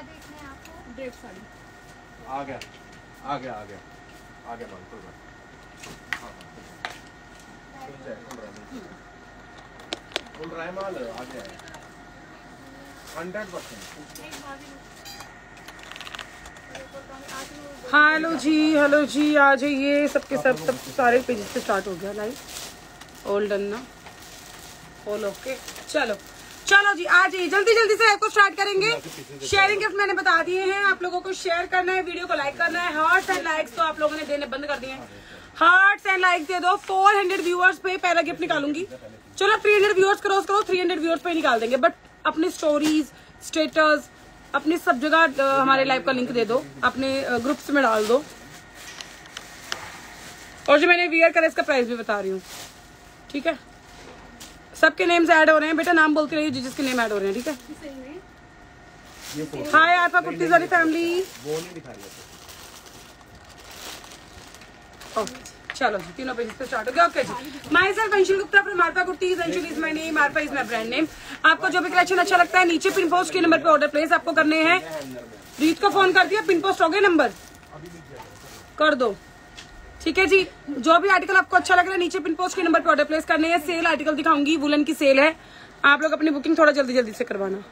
देखना है आपको? ड्रेप साड़ी आ गया आ गया आ गया आ गया माल खुल रहा है माल आ गया 100%। हेलो जी आ जाइए सबके सब सारे पेजेस पे स्टार्ट हो गया लाइव। ऑल डन ना, ऑल ओके। चलो जी आ जाइए, जल्दी से आपको स्टार्ट करेंगे। शेयरिंग गिफ्ट मैंने बता दिए हैं, आप लोगों को शेयर करना है, वीडियो को लाइक करना है। हार्ट्स एंड लाइक्स तो आप लोगों ने देने बंद कर दिए हैं, हार्ट्स एंड लाइक्स दे दो। 400 व्यूअर्स पे पहला गिफ्ट निकालूंगी। चलो 300 व्यूअर्स क्रॉस करो, 300 व्यूअर्स पे निकाल देंगे। बट अपनी स्टोरीज, स्टेटस, अपनी सब जगह हमारे लाइव का लिंक दे दो, अपने ग्रुप्स में डाल दो। और जो मैंने वियर करा इसका प्राइस भी बता रही हूँ, ठीक है। सबके नेम्स ऐड हो रहे हैं, बेटा नाम बोलती रहिए जिसके नेम ऐड हो रहे हैं, ठीक है। हाय आरपा कुट्टीज वाली फैमिली। ओके चलो जी, तीनों पेजेस पे स्टार्ट हो गया। ओके जी, myself Anshul Gupta from Aarpa kutties. Anshul is my name, Aarpa is my brand name. आपको जो भी कलेक्शन अच्छा लगता है नीचे पिन पोस्ट के नंबर पे ऑर्डर प्लेस आपको करने हैं। रीत को फोन कर दिया, पिन पोस्ट हो गए, नंबर कर दो, ठीक है जी। जो भी आर्टिकल आपको अच्छा लग रहा है नीचे पिन पोस्ट के नंबर पे ऑर्डर प्लेस करने हैं। सेल आर्टिकल दिखाऊंगी, वुलन की सेल है, आप लोग अपनी बुकिंग थोड़ा जल्दी से करवाना।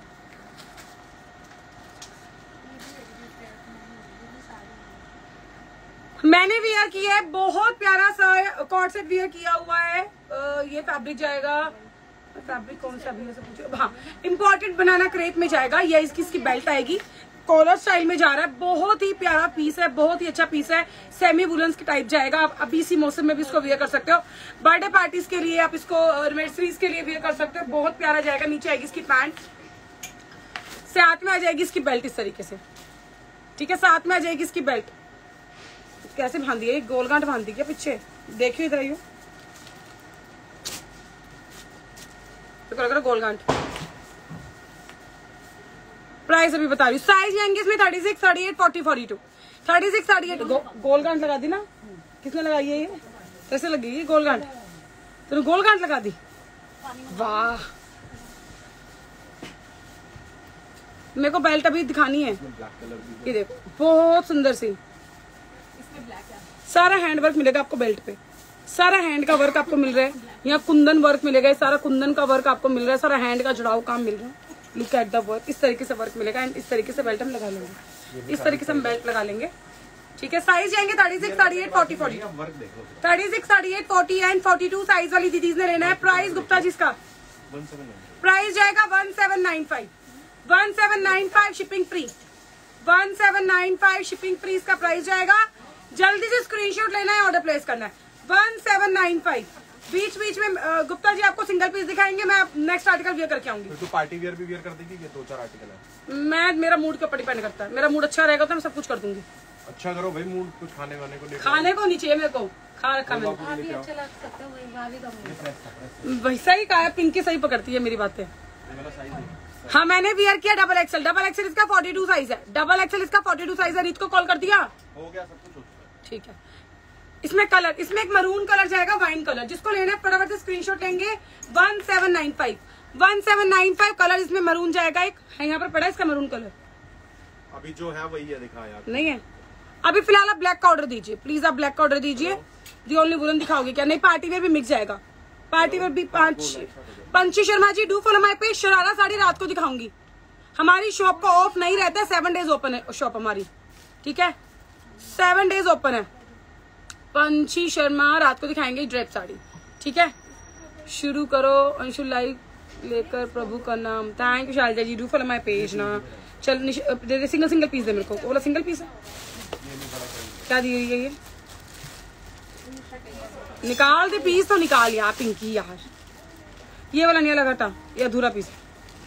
मैंने वियर किया है, बहुत प्यारा सा कॉर्ड सेट वियर किया हुआ है। ये फैब्रिक जाएगा, फैब्रिक कौन सा भी है पूछो, हाँ इम्पोर्टेड बनाना क्रेप में जाएगा। ये इसकी बेल्ट आएगी, कॉलर स्टाइल में जा रहा है। बहुत ही प्यारा पीस है, बहुत ही अच्छा पीस है। सेमी वुलन्स की टाइप जाएगा। आप अभी इसी मौसम में भी इसको वियर कर सकते हो, बर्थडे पार्टीज के लिए, आप इसको एनिवर्सरीज के लिए वियर कर सकते हो। बहुत प्यारा जाएगा। नीचे आएगी इसकी पैंट, साथ में आ जाएगी इसकी बेल्ट इस तरीके से, ठीक है। साथ में आ जाएगी इसकी बेल्ट। कैसे बांधी है, गोल गांठ बांधी क्या पीछे, देखियो इधर आइयो, तो करो गोल गांठ। प्राइस अभी बता रही हूँ। साइज लेंगे इसमें 36, 38, 40, 42, 36, 38। गोल गांठ लगा दी ना, किसने लगाई है? ये कैसे लगी गोल गांठ? तूने गोल गांठ लगा दी, वाह। मेरे को बेल्ट अभी दिखानी है, ये देखो बहुत सुंदर सी। सारा हैंड वर्क मिलेगा आपको बेल्ट पे, सारा हैंड का वर्क आपको मिल रहा है। यहाँ कुंदन वर्क मिलेगा, सारा कुंदन का वर्क आपको मिल रहा है, सारा हैंड का जुड़ाव काम मिल रहा है। लुक एट द वर्क, इस तरीके से वर्क मिलेगा एंड इस तरीके से बेल्ट हम लगा लेंगे, इस तरीके से हम बेल्ट लगा लेंगे, ठीक है। साइज जाएंगे 36, 38, 40, 42, 36, 38, 40 एंड 42 साइज वाली दीदीज ने लेना है। प्राइस गुप्ता जी इसका प्राइस जाएगा 1795, 1795 शिपिंग फ्री, 1795 शिपिंग फ्री इसका प्राइस जाएगा। जल्दी से स्क्रीनशॉट लेना है, ऑर्डर प्लेस करना है। 1795। बीच में गुप्ता जी आपको सिंगल पीस दिखाएंगे, मैं नेक्स्ट आर्टिकल वियर करके आऊंगी। तो पार्टी वियर भी वियर कर देगी, ये 2-4 आर्टिकल है। मेरा मूड के ऊपर डिपेंड करता है, मेरा मूड अच्छा रहेगा तो मैं सब कुछ कर दूंगी। अच्छा करो भाई, मूड कुछ खाने वाने को खाने को नहीं चाहिए मेरे को, खा रखा मैंने। अच्छा लग सकता है, वैसा ही कहा, पिंकी सही पकड़ती है मेरी बातें। हाँ मैंने वियर किया डबल एक्सएल, डबल एक्सएल इसका 42 साइज है, डबल एक्सएल इसका 42 साइज है। रीत को कॉल कर दिया, हो गया सब कुछ, ठीक है। इसमें कलर, इसमें एक मरून कलर जाएगा, वाइन कलर। जिसको लेना है फटाफट से स्क्रीनशॉट लेंगे। 1795, 1795 कलर इसमें मरून जाएगा। एक है यहाँ पर पड़ा है इसका मरून कलर, अभी जो है वही है, दिखाया नहीं है अभी फिलहाल। आप ब्लैक का ऑर्डर दीजिए प्लीज, आप ब्लैक का ऑर्डर दीजिए। दी ओनली वुलन दिखाओगे क्या? नहीं, पार्टी वेयर भी मिक्स जाएगा, पार्टी वेयर भी। Panchi Sharma ji do follow my page. Sharara sari रात को दिखाऊंगी, हमारी शॉप का ऑफ नहीं रहता है, 7 डेज ओपन है शॉप हमारी, ठीक है, 7 डेज ओपन है। पंची शर्मा रात को दिखाएंगे ड्रेप साड़ी, ठीक है। शुरू करो अंशुल लाइव लेकर, प्रभु का नाम। Thank you Shalija ji, do follow my page ना। चल सिंगल पीस दे मेरे को, बोला सिंगल पीस है, क्या दी हुई है ये? निकाल दे पीस तो निकाल यार पिंकी यार, ये वाला नहीं लगा था, ये अधूरा पीस है।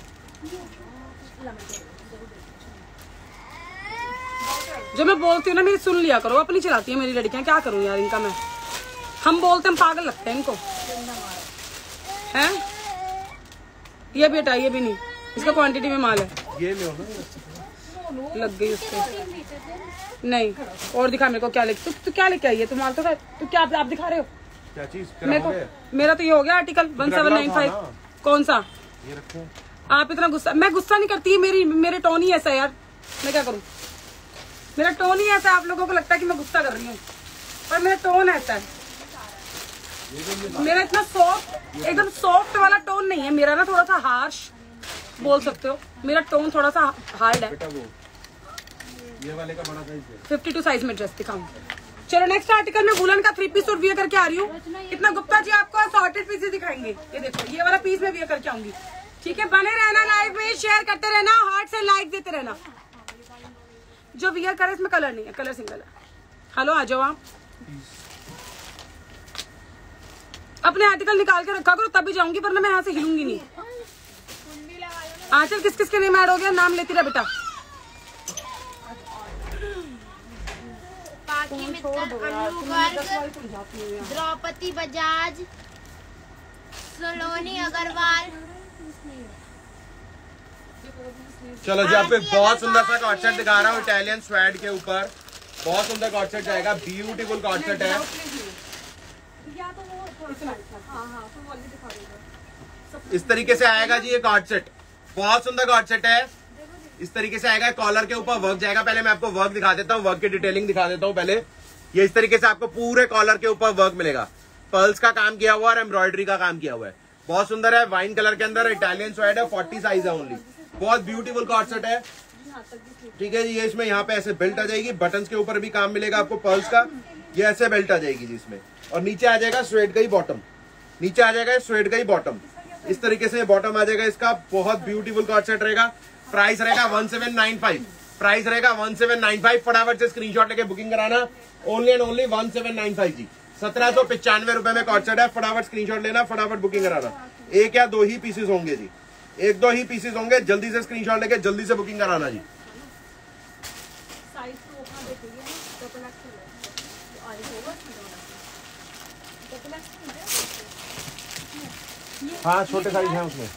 जो मैं बोलती हूँ ना मेरी सुन लिया करो, अपनी चलाती है मेरी लड़कियां, क्या करूँ यार इनका मैं। हम बोलते हम पागल लगते हैं इनको, हैं? ये भी हटाइए भी नहीं, इसका क्वांटिटी में माल है। ये लो ना, लग गई उसके। नहीं और दिखा मेरे को, क्या लेके तू क्या लेके आई है? तुम माल तो तू क्या आप दिखा रहे हो? क्या चीज? मेरे को मेरा तो ये हो गया आर्टिकल 1795। कौन सा? ये रखो। आप इतना गुस्सा, मैं गुस्सा नहीं करती, मेरे टोन ही ऐसा है यार, मैं क्या करूं, मेरा टोन ही ऐसा है। आप लोगों को लगता है कि मैं गुस्सा कर रही हूँ, पर मेरा टोन ऐसा है। मेरा इतना सॉफ्ट, एकदम सॉफ्ट वाला टोन नहीं है मेरा ना, थोड़ा सा हार्श बोल सकते हो, मेरा टोन थोड़ा सा हार्ड है। ये वाले का बड़ा साइज है। 52 साइज में ड्रेस दिखाऊं। चलो नेक्स्ट आर्टिकल में वुलन का 3 पीस सूट वियर करके आ रही हूँ। इतना गुप्ता जी आपको असॉर्टेड पीसेस दिखाएंगे। ये देखो, ये वाला पीस में वियर करके आऊंगी। ठीक है, बने रहना लाइव में, शेयर करते रहना, हार्ट से लाइक देते रहना। जो वियर करे इसमें कलर नहीं है, कलर सिंगल है। हेलो, आ जाओ आप। अपने आर्टिकल निकाल के रखा करो, तभी जाऊंगी, वरना मैं यहाँ से हिलूंगी नहीं। आंचल किस किस के नेम ऐड हो गया, नाम लेती रहा बेटा। पाकी मित्तल, अन्नू गर्ग, द्रौपदी बजाज, सलोनी अग्रवाल। चलो जी, आपको एक बहुत सुंदर सा कॉर्ड सेट दिखा रहा हूँ इटालियन स्वेड के ऊपर। बहुत सुंदर कॉर्ड सेट जाएगा, ब्यूटीफुल कॉर्ड सेट है। इस तरीके से आएगा जी ये कॉर्ड सेट, बहुत सुंदर कॉर्ड सेट है। इस तरीके से आएगा, कॉलर के ऊपर वर्क जाएगा। पहले मैं आपको वर्क दिखा देता हूँ, वर्क की डिटेलिंग दिखा देता हूँ पहले। ये इस तरीके से आपको पूरे कॉलर के ऊपर वर्क मिलेगा, पर्ल्स का काम किया हुआ और एम्ब्रॉयडरी का काम किया हुआ है। बहुत सुंदर है, वाइन कलर के अंदर इटालियन स्वेड है, 40 साइज है ओनली। बहुत ब्यूटीफुल कॉर्ड सेट है। ठीक है जी, ये इसमें यहाँ पे ऐसे बेल्ट आ जाएगी, बटन्स के ऊपर भी काम मिलेगा आपको पर्ल्स का। ये ऐसे बेल्ट आ जाएगी जी इसमें, और नीचे आ जाएगा स्वेड का ही बॉटम, नीचे आ जाएगा स्वेड का ही बॉटम। इस तरीके से बॉटम आ जाएगा इसका। बहुत ब्यूटीफुल कॉर्ड सेट रहेगा। प्राइस रहेगा 1795, प्राइस रहेगा 1795। फटाफट से स्क्रीनशॉट लेके बुकिंग कराना, ओनली एंड ओनली 1795 जी। 1795 रुपए में कॉर्ड सेट है। फटाफट स्क्रीनशॉट लेना, फटाफट बुकिंग कराना। एक या दो ही पीसेस होंगे जी, एक दो ही पीसेस होंगे। जल्दी से स्क्रीनशॉट लेके जल्दी से बुकिंग कराना जी। हाँ, छोटे साइज है उसमें,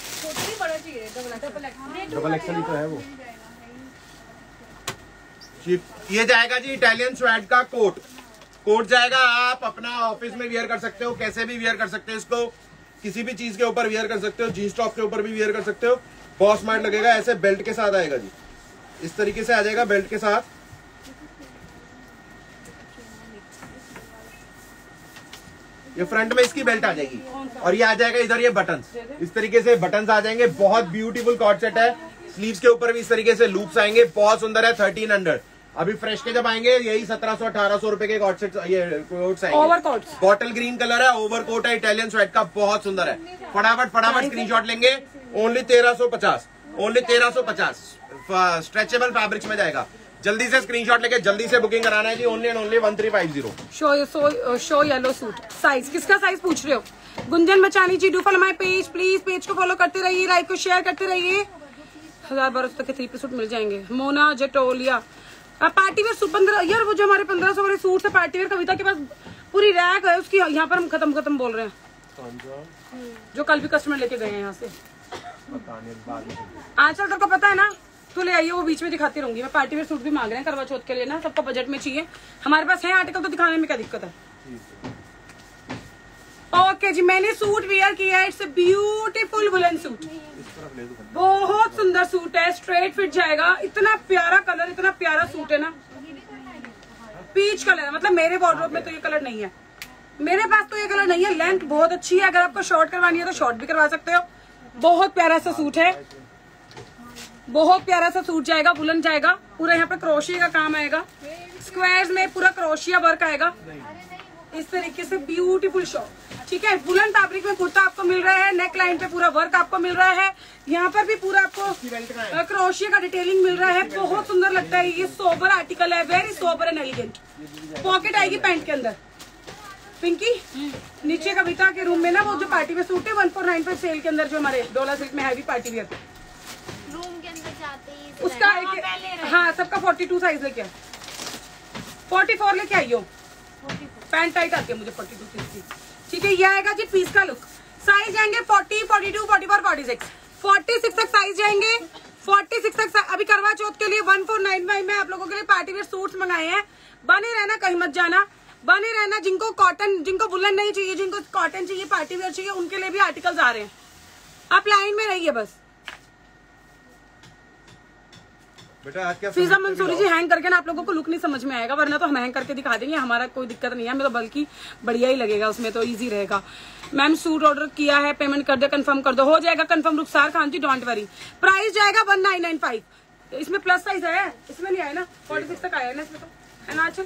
डबल एक्सल ही तो है वो। ये जाएगा जी इटालियन स्वेड का कोट, कोट जाएगा। आप अपना ऑफिस में वियर कर सकते हो, कैसे भी वियर कर सकते हो इसको, किसी भी चीज के ऊपर वियर कर सकते हो, जीन्स टॉप के ऊपर भी वियर कर सकते हो। बहुत स्मार्ट लगेगा। ऐसे बेल्ट के साथ आएगा जी, इस तरीके से आ जाएगा बेल्ट के साथ। ये फ्रंट में इसकी बेल्ट आ जाएगी, और ये आ जाएगा इधर ये बटन्स, इस तरीके से बटन्स आ जाएंगे। बहुत ब्यूटीफुल कॉर्ड सेट है। स्लीव्स के ऊपर भी इस तरीके से लूप्स आएंगे, बहुत सुंदर है। 1300। अभी फ्रेश के जब आएंगे यही 1700-1800 रुपए के कॉर्ड सेट, ये कोट्स आएंगे। ओवरकोट, बॉटल ग्रीन कलर है, ओवरकोट है इटालियन स्वेड का, बहुत सुंदर है। फटाफट फटाफट स्क्रीनशॉट लेंगे। Only 1350, only 1350। स्ट्रेचेबल फैब्रिक्स में जाएगा। जल्दी से स्क्रीनशॉट लेके जल्दी से बुकिंग कराना है जी, only and only 1350। Show yellow suit. Size किसका साइज पूछ रहे हो? Gunjan Bachani ji, do follow my page please. Page को फॉलो करते रहिए, लाइक को शेयर करते रहिए। 1000-1200 तक के 3 पीस सूट मिल जाएंगे। Mona Jatolia, party wear suit 15 यार, वो जो हमारे 1500 वाले सूट है पार्टी वेयर, कविता के पास पूरी रैक है उसकी। यहाँ पर हम खत्म बोल रहे हैं, जो कल भी कस्टमर लेके गए हैं यहाँ से। आंचल तेरे को पता है ना, तो ले आइए, वो बीच में दिखाती रहूंगी मैं। पार्टी वेयर सूट भी मांग रहे हैं करवा चौथ के लिए ना, सबको बजट में चाहिए। हमारे पास है आर्टिकल, तो दिखाने में क्या दिक्कत है। ओके जी, मैंने सूट वेयर किया है। It's a beautiful woollen suit, बहुत सुंदर सूट है, स्ट्रेट फिट जाएगा। इतना प्यारा कलर, इतना प्यारा सूट है ना, पीच कलर है। मतलब मेरे वार्डरोब में तो ये कलर नहीं है, मेरे पास तो ये कलर नहीं है। लेंथ बहुत अच्छी है, अगर आपको शॉर्ट करवानी है तो शॉर्ट भी करवा सकते हो। बहुत प्यारा सा सूट है, बहुत प्यारा सा सूट जाएगा, वुलन जाएगा। पूरा यहाँ पे क्रोशिया का काम आएगा, स्क्वायर्स में पूरा क्रोशिया वर्क आएगा इस तरीके से। ब्यूटीफुल शॉर्ट, ठीक है। वुलन फैब्रिक में कुर्ता आपको मिल रहा है, नेक लाइन पे पूरा वर्क आपको मिल रहा है। यहाँ पर भी पूरा आपको क्रोशिया का डिटेलिंग मिल रहा है। बहुत सुंदर लगता है ये, सोबर आर्टिकल है, very sober and elegant. Pocket आएगी पैंट के अंदर। पिंकी, नीचे कविता के रूम में ना वो जो पार्टी में सूट है 1495 सेल के अंदर, जो हमारे डोला सिल्क में हैवी पार्टी वेयर रूम के अंदर जाते ही उसका हाँ, सबका 42 साइज लेके 44 लेके आइयो। पैंट टाइट आती है मुझे 42 साइज की, ठीक है। ये आएगा जी पीस का लुक। साइज जाएंगे 40, 42, 44, 46, 46 तक साइज जाएंगे। 46 तक अभी करवा चौथ के लिए 1495 में आप लोगों के लिए पार्टी वेयर सूट्स मंगाए हैं। बने रहना, कहीं मत जाना, बने रहना। जिनको कॉटन, जिनको वुलन नहीं चाहिए, जिनको कॉटन चाहिए, पार्टी वेयर चाहिए, उनके लिए भी आर्टिकल्स आ रहे हैं। आप लाइन में रहिए बस। बेटा आज क्या फिजा मंसूरी जी हैंग करके ना आप लोगों को लुक नहीं समझ में आएगा, वरना तो हम हैंग करके दिखा देंगे, हमारा कोई दिक्कत नहीं है, हमें तो बल्कि बढ़िया ही लगेगा, उसमें तो इजी रहेगा। मैम सूट ऑर्डर किया है, पेमेंट कर दो, कंफर्म कर दो, हो जाएगा confirm. Rukhsar Khan ji don't worry, price जाएगा 1995। इसमें प्लस साइज है, इसमें नहीं आया ना, 46 तक आया है ना इसमें तो, है ना? अच्छा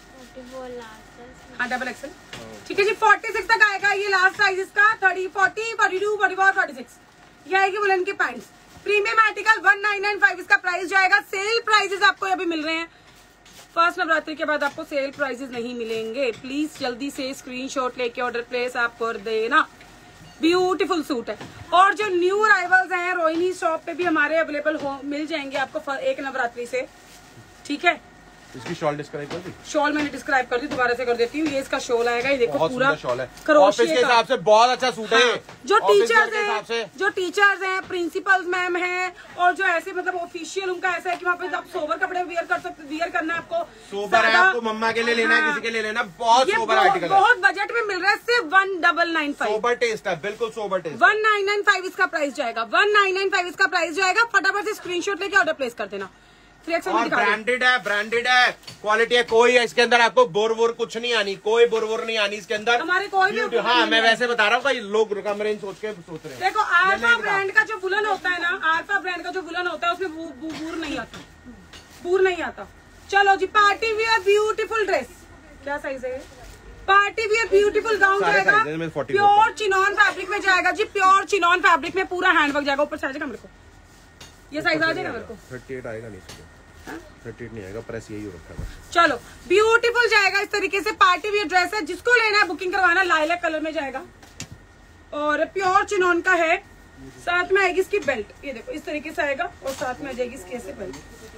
हाँ डबल एक्सल, ठीक है जी, 46 तक आएगा ये लास्ट साइज इसका। 30, 40, 42, 44, 46 ये आएगी वुलन की पैंट्स। प्रीमियम आर्टिकल 1995 इसका प्राइस जाएगा। सेल प्राइसेस आपको अभी मिल रहे हैं, फर्स्ट नवरात्रि के बाद आपको सेल प्राइसेस नहीं मिलेंगे। प्लीज जल्दी से स्क्रीनशॉट लेके ऑर्डर प्लेस आप कर देना। ब्यूटीफुल सूट है, और जो न्यू अराइवल्स हैं रोहिणी शॉप पे भी हमारे अवेलेबल मिल जाएंगे आपको एक नवरात्रि से, ठीक है। इसकी शॉल डिस्क्राइब कर दी, शॉल मैंने डिस्क्राइब कर दी, दोबारा से कर देती हूँ। ये इसका शॉल आएगा, ये देखो पूरा शॉल है, क्रोशिया के हिसाब से बहुत अच्छा सूट है। हाँ, जो टीचर्स हैं, प्रिंसिपल्स मैम हैं, और जो ऐसे मतलब ऑफिशियल उनका ऐसा है कि वहाँ पे आप सोबर कपड़े वियर कर सकते, वियर करना है आपको, सोबर है, आपको मम्मा के लिए लेना है, किसी के लिए लेना, बहुत सोबर आर्टिकल है, बहुत बजट में मिल रहा है, सिर्फ 1995। सोबर टेस्ट है, बिल्कुल सोबर टेस्ट। 1995 इसका प्राइस जाएगा, 1995 इसका प्राइस जाएगा। फटाफट से स्क्रीनशॉट लेके ऑर्डर प्लेस कर देना। और ब्रांडेड है, ब्रांडेड है, क्वालिटी है, कोई है इसके अंदर आपको बोर कुछ नहीं आनी, कोई बोर नहीं आनी इसके अंदर। हमारे कोई भी हाँ मैं वैसे बता रहा हूँ, लोग कम रेंज सोच के सोच रहे हैं। देखो आल्फा ब्रांड का जो वुलन होता है ना, आल्फा ब्रांड का जो वुलन होता है उसमें बूर नहीं आता, बूर नहीं आता। चलो जी, पार्टी वियर ब्यूटीफुल ड्रेस, क्या साइज है? पार्टी वियर ब्यूटीफुल गाउन जाएगा, प्योर चिनॉन फैब्रिक में जाएगा जी, प्योर चिनॉन फैब्रिक में पूरा हैंडवर्क जाएगा। ऊपर से आ जाएगा मेरे को, ये साइज आ जाएगा मेरे को। 38 आएगा नहीं, 38 नहीं आएगा, प्रेस यही हो रखा है। चलो ब्यूटीफुल जाएगा इस तरीके से, पार्टी वियर ड्रेस है, जिसको लेना है बुकिंग करवाना, लाइलैक कलर में जाएगा और प्योर चिनॉन का है। साथ में आएगी इसकी बेल्ट, ये देखो इस तरीके से आएगा, और साथ में आ जाएगी इसकी ऐसे बेल्ट,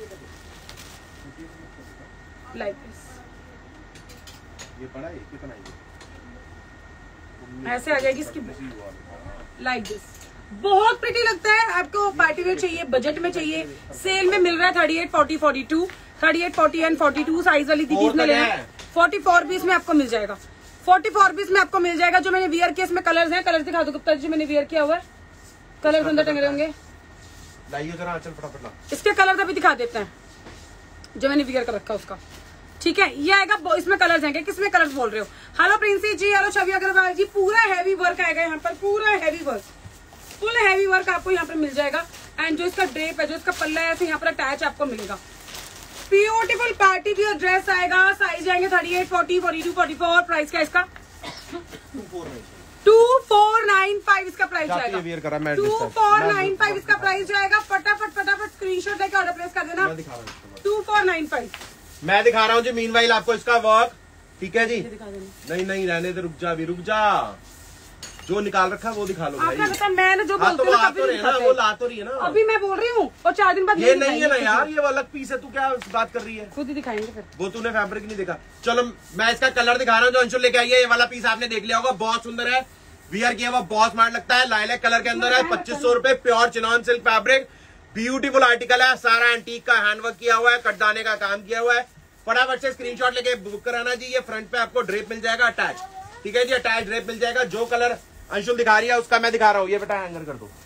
लाइक दिस। ये बड़ा है, कितना है? ऐसे आ जाएगी इसकी लाइक दिस। बहुत प्रिटी लगता है, आपको पार्टी वेयर चाहिए, बजट में चाहिए, सेल में मिल रहा है 38, 40, 42, 38, 40 एंड 42 साइज वाली दीदीज ने लेना है। 44 भी इसमें आपको मिल जाएगा, 44 भी इसमें आपको मिल जाएगा। जो मैंने वियर किया इसमें कलर्स हैं, कलर्स दिखा दो गुप्ता जी, मैंने वियर किया हुआ है, कलर्स अंदर टंगे होंगे, लाइए जरा, चल फटाफट इसके कलर अभी दिखा देते हैं जो मैंने वियर कर रखा है उसका, ठीक है। ये आएगा, इसमें कलर्स हैं, किसमें कलर्स बोल रहे हो? हेलो प्रिंसी जी, हेलो छवि अग्रवाल जी, पूरा हैवी वर्क आएगा यहाँ पर, पूरा heavy work, full heavy work आपको यहाँ पर मिल जाएगा। एंड जो इसका ड्रेप है, जो इसका पल्ला है, ऐसे यहाँ पर अटैच आपको मिलेगा। ब्यूटीफुल पार्टी वियर ड्रेस आएगा, साइज आएंगे 38, 40, 42, 44। प्राइस क्या इसका? 2495 इसका प्राइस जाएगा, 2495 इसका प्राइस जाएगा। फटाफट स्क्रीनशॉट लेके ऑर्डर प्लेस कर देना। 2495 मैं दिखा रहा हूँ जी, मीनवाइल आपको इसका वर्क, ठीक है जी। नहीं रहने दे, रुक जा, जो निकाल रखा है वो दिखा लो। आपने बता, मैं जो हाँ, तो वो ला तो रही है ना, अभी मैं बोल रही हूँ, और 4 दिन बाद ये नहीं है ना यार, ये अलग पीस है, तू क्या बात कर रही है? खुद ही दिखाएंगे फिर, वो तूने फैब्रिक नहीं देखा। चलो मैं इसका कलर दिखा रहा हूँ, जो अंशुल लेके आई है। ये वाला पीस आपने देख लिया होगा, बहुत सुंदर है, वियर किया हुआ बहुत स्मार्ट लगता है, लाइलैक कलर के अंदर है, 2500 रुपए, pure chiffon silk fabric, beautiful article है, सारा एंटीक का हैंडवर्क किया हुआ है, कटदाने का काम किया हुआ है। फटाफट से स्क्रीनशॉट लेके बुक कराना जी। ये फ्रंट पे आपको ड्रेप मिल जाएगा अटैच, ठीक है जी, अटैच ड्रेप मिल जाएगा। जो कलर अंशुल दिखा रही है उसका मैं दिखा रहा हूँ, ये बेटा हैंगर कर दो।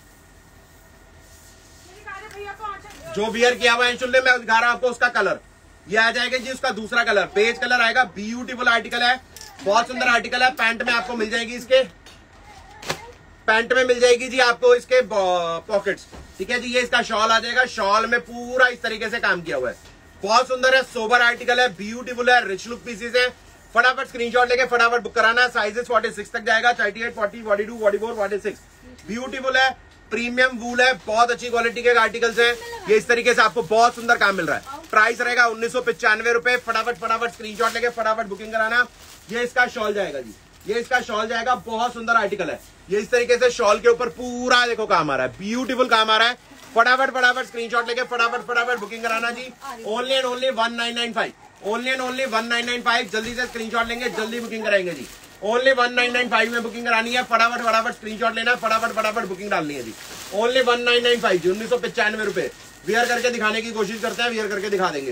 जो वियर किया हुआ अंशुल ने, मैं दिखा रहा हूँ आपको उसका कलर, ये आ जाएगा जी उसका दूसरा कलर, पेज कलर आएगा। ब्यूटीफुल आर्टिकल है, बहुत सुंदर आर्टिकल है। पैंट में आपको मिल जाएगी, इसके पैंट में मिल जाएगी जी आपको इसके पॉकेट्स, ठीक है जी। ये इसका शॉल आ जाएगा, शॉल में पूरा इस तरीके से काम किया हुआ है, बहुत सुंदर है, सोबर आर्टिकल है, ब्यूटीफुल है, रिच लुक पीसेस है। फटाफट स्क्रीनशॉट लेके फटाफट बुक कराना। साइजेस 46 तक जाएगा, 38, 40, 42, 44, 46। ब्यूटीफुल है, प्रीमियम वूल है, बहुत अच्छी क्वालिटी के आर्टिकल्स हैं। ये इस तरीके से आपको बहुत सुंदर काम मिल रहा है। प्राइस रहेगा 1995 रुपए। फटाफट स्क्रीनशॉट लेके फटाफट बुकिंग कराना। ये इसका शॉल जाएगा जी, ये इसका शॉल जाएगा, बहुत सुंदर आर्टिकल है। ये इस तरीके से शॉल के ऊपर पूरा देखो काम आ रहा है, ब्यूटीफुल काम आ रहा है। फटाफट स्क्रीनशॉट लेके फटाफट बुकिंग कराना जी। Only and only 1995, only and only 1995। जल्दी से स्क्रीनशॉट लेंगे, जल्दी बुकिंग कराएंगे जी। ओनली 1995 में बुकिंग करानी है। फटाफट स्क्रीनशॉट लेना, फटाफट बुकिंग डालनी है जी। ओनली 1995 जी, 1995 रुपए। वियर करके दिखाने की कोशिश करते हैं, वियर करके दिखा देंगे।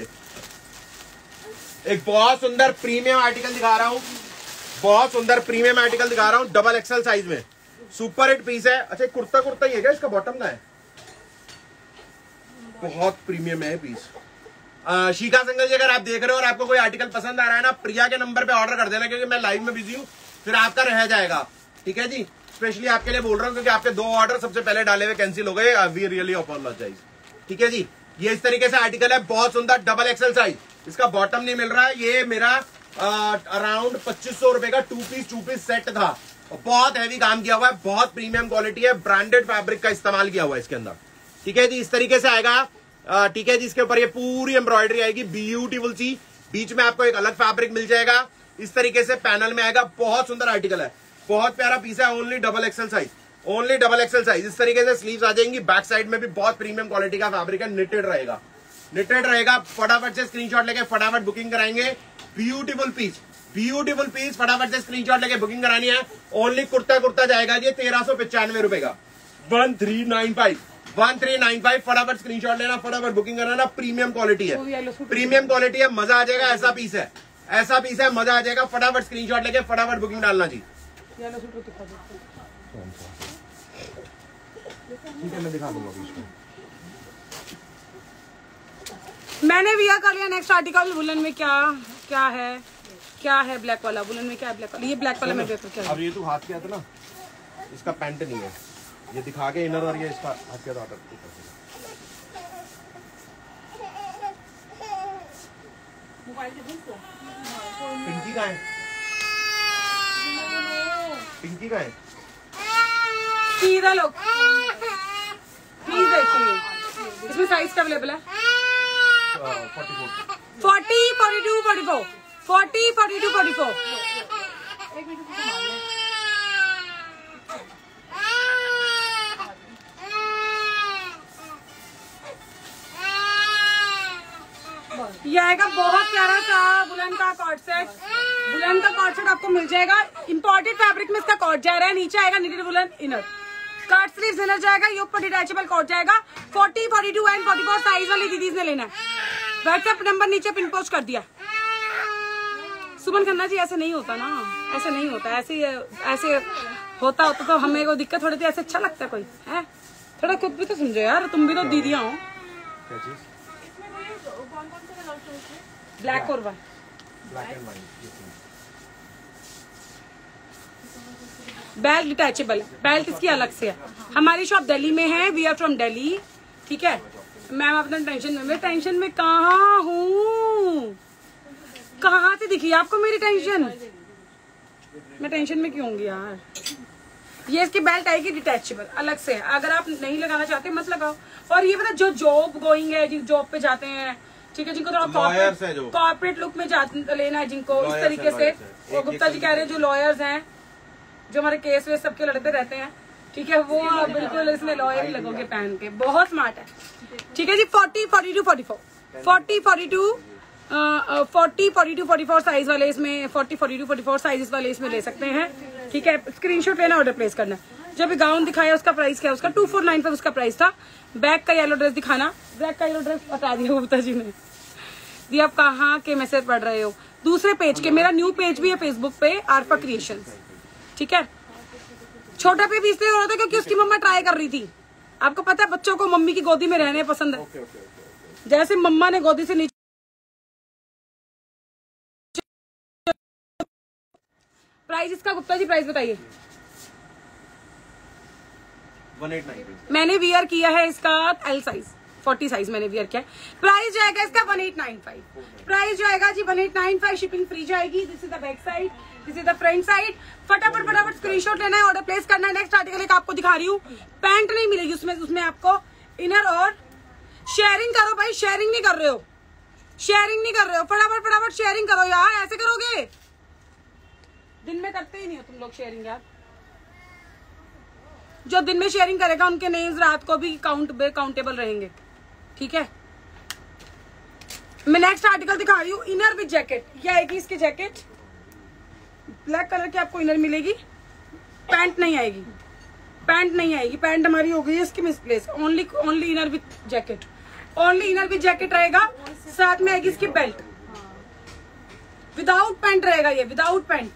एक बहुत सुंदर प्रीमियम आर्टिकल दिखा रहा हूँ, बहुत सुंदर प्रीमियम आर्टिकल दिखा रहा हूँ, डबल एक्सल साइज में, सुपर हिट पीस है। अच्छा कुर्ता ही है क्या? इसका बॉटम का है, बहुत प्रीमियम है पीस। शीका संगल जी अगर आप देख रहे हो और आपको कोई आर्टिकल पसंद आ रहा है ना, प्रिया के नंबर पे ऑर्डर कर देना, क्योंकि मैं लाइव में बिजी हूँ, फिर आपका रह जाएगा। ठीक है जी, स्पेशली आपके लिए बोल रहा हूँ क्योंकि आपके 2 ऑर्डर सबसे पहले डाले हुए कैंसिल हो गए। We really apologise. ठीक है जी, ये इस तरीके से आर्टिकल है, बहुत सुंदर डबल एक्सेल साइज। इसका बॉटम नहीं मिल रहा है, ये मेरा अराउंड 2500 रुपए का 2 पीस सेट था। बहुत हैवी काम किया हुआ है, बहुत प्रीमियम क्वालिटी है, ब्रांडेड फैब्रिक का इस्तेमाल किया हुआ है इसके अंदर। ठीक है जी, इस तरीके से आएगा। ठीक है जी, इसके ऊपर ये पूरी एम्ब्रॉयडरी आएगी, ब्यूटीफुल सी। बीच में आपको एक अलग फैब्रिक मिल जाएगा, इस तरीके से पैनल में आएगा। बहुत सुंदर आर्टिकल है, बहुत प्यारा पीस है। Only double XL size, only double XL size. इस तरीके से स्लीव्स आ जाएंगी। बैक साइड में भी बहुत प्रीमियम क्वालिटी का फैब्रिक है, निटेड रहेगा, निटेड रहेगा। फटाफट से स्क्रीनशॉट लेके फटाफट बुकिंग कराएंगे। ब्यूटीफुल पीस, ब्यूटीफुल पीस, फटाफट से स्क्रीनशॉट लेके बुकिंग करानी है। ओनली कुर्ता जाएगा ये 1395 रुपए का, 1395 फटाफट स्क्रीनशॉट लेना, फटाफट बुकिंग कराना। प्रीमियम क्वालिटी है, प्रीमियम क्वालिटी है, मजा आ जाएगा। ऐसा पीस है, ऐसा पीस है, मजा आ जाएगा। फटाफट स्क्रीनशॉट लेके फटाफट बुकिंग डालना जी। ठीक है, मैं दिखा दूंगा बीच में। मैंने वियर कर लिया नेक्स्ट आर्टिकल। वुलन में क्या है ब्लैक वाला, वुलन में क्या है ब्लैक वाला, ये ब्लैक वाला मैं वेयर क्या है। अब ये तो हाथ किया था ना, इसका पैंट नहीं है, ये दिखा के इनर, और ये इसका हाथ किया था। पिंकी का है, पिंकी का है। सीधा लोग प्लीज देखिए, इसमें साइज का अवेलेबल है 40, 42, 44, 40, 42, 44। ये आएगा बहुत प्यारा सा वुलन का कॉर्ड सेट। वुलन का कॉर्ड सेट आपको मिल जाएगा, इंपोर्टेड फैब्रिक में इसका कॉर्ड जा रहा है। नीचे आएगा knitted woollen inner, skirt sleeves inner जाएगा, ये ऊपर डिटैचेबल कॉर्ड जाएगा। 40, 42 एंड 44 साइज वाली दीदीज ने लेना है। व्हाट्सएप नंबर नीचे पिन पोस्ट कर दिया। सुमन खन्ना जी ऐसे नहीं होता ना, ऐसे नहीं होता, ऐसे होता तो हमें को दिक्कत थोड़ी थी। ऐसे अच्छा लगता है कोई है, थोड़ा खुद भी तो समझो यार, तुम भी तो दीदियां हो। ब्लैक और white, black and white. Belt detachable है, बेल्ट इसकी अलग से है। हमारी शॉप दिल्ली में है, वी आर फ्रॉम दिल्ली। ठीक है मैम, अपना टेंशन में, मैं टेंशन में कहाँ हूँ, कहाँ से दिखी आपको मेरी टेंशन? मैं टेंशन में क्यों होंगी यार। ये इसकी बेल्ट आएगी डिटैचेबल अलग से, अगर आप नहीं लगाना चाहते मत लगाओ। और ये पता जो जॉब गोइंग है, जिन जॉब पे जाते हैं, ठीक है, जिनको थोड़ा कॉर्पोरेट लुक में लेना है, जिनको इस तरीके से, वो गुप्ता जी कह रहे हैं जो लॉयर्स हैं, जो हमारे केस वेस सबके लड़ते रहते हैं, ठीक है, वो बिल्कुल इसमें लॉयर ही लगोगे पहन के, बहुत स्मार्ट है। ठीक है जी, 40, 42, 44, 40, 42, 40, 42, 44 साइज वाले इसमें, 40, 42, 44 साइज वाले इसमें ले सकते हैं। ठीक है, स्क्रीनशॉट लेना, ऑर्डर प्लेस करना। जब गाउन दिखाया उसका प्राइस क्या है, उसका 2495 उसका प्राइस था। बैक का येलो ड्रेस दिखाना, ब्लैक का येलो ड्रेस बता दिया गुप्ता जी ने। दी आप कहाँ के मैसेज पढ़ रहे हो? दूसरे पेज के, मेरा न्यू पेज भी है फेसबुक पे, आरफा क्रिएशंस। ठीक है, छोटा पे भी इसलिए हो रहा था क्योंकि उसकी मम्मा ट्राई कर रही थी। आपको पता है बच्चों को मम्मी की गोदी में रहने पसंद है। जैसे मम्मा ने गोदी से नीचे, प्राइस इसका गुप्ता जी प्राइस बताइए। 189। मैंने वियर किया है इसका एल साइज, 40 साइज मैंने वियर किया है। प्राइस जाएगा इसका 1895। प्राइस जाएगा जी 1895, शिपिंग फ्री जाएगी। This is the back side, this is the front side. फटाफट स्क्रीनशॉट लेना है, ऑर्डर प्लेस करना है। नेक्स्ट आर्टिकल एक आपको दिखा रही हूँ, पैंट नहीं मिलेगी उसमें आपको इनर, और शेयरिंग करो भाई, शेयरिंग नहीं कर रहे हो, शेयरिंग नहीं कर रहे हो, फटाफट शेयरिंग करो यार। ऐसे करोगे, दिन में करते ही नहीं हो तुम लोग शेयरिंग यार। जो दिन में शेयरिंग करेगा उनके नेम्स रात को भी काउंटेबल रहेंगे। ठीक है, मैं नेक्स्ट आर्टिकल दिखा रही हूँ, इनर विद जैकेट। ये आएगी इसकी जैकेट, ब्लैक कलर की आपको इनर मिलेगी, पैंट नहीं आएगी, पैंट नहीं आएगी, पैंट हमारी हो गई है इसकी misplace. Only inner with jacket, only inner with jacket रहेगा। साथ में आएगी इसकी बेल्ट, विदाउट पैंट रहेगा ये, विदाउट पैंट।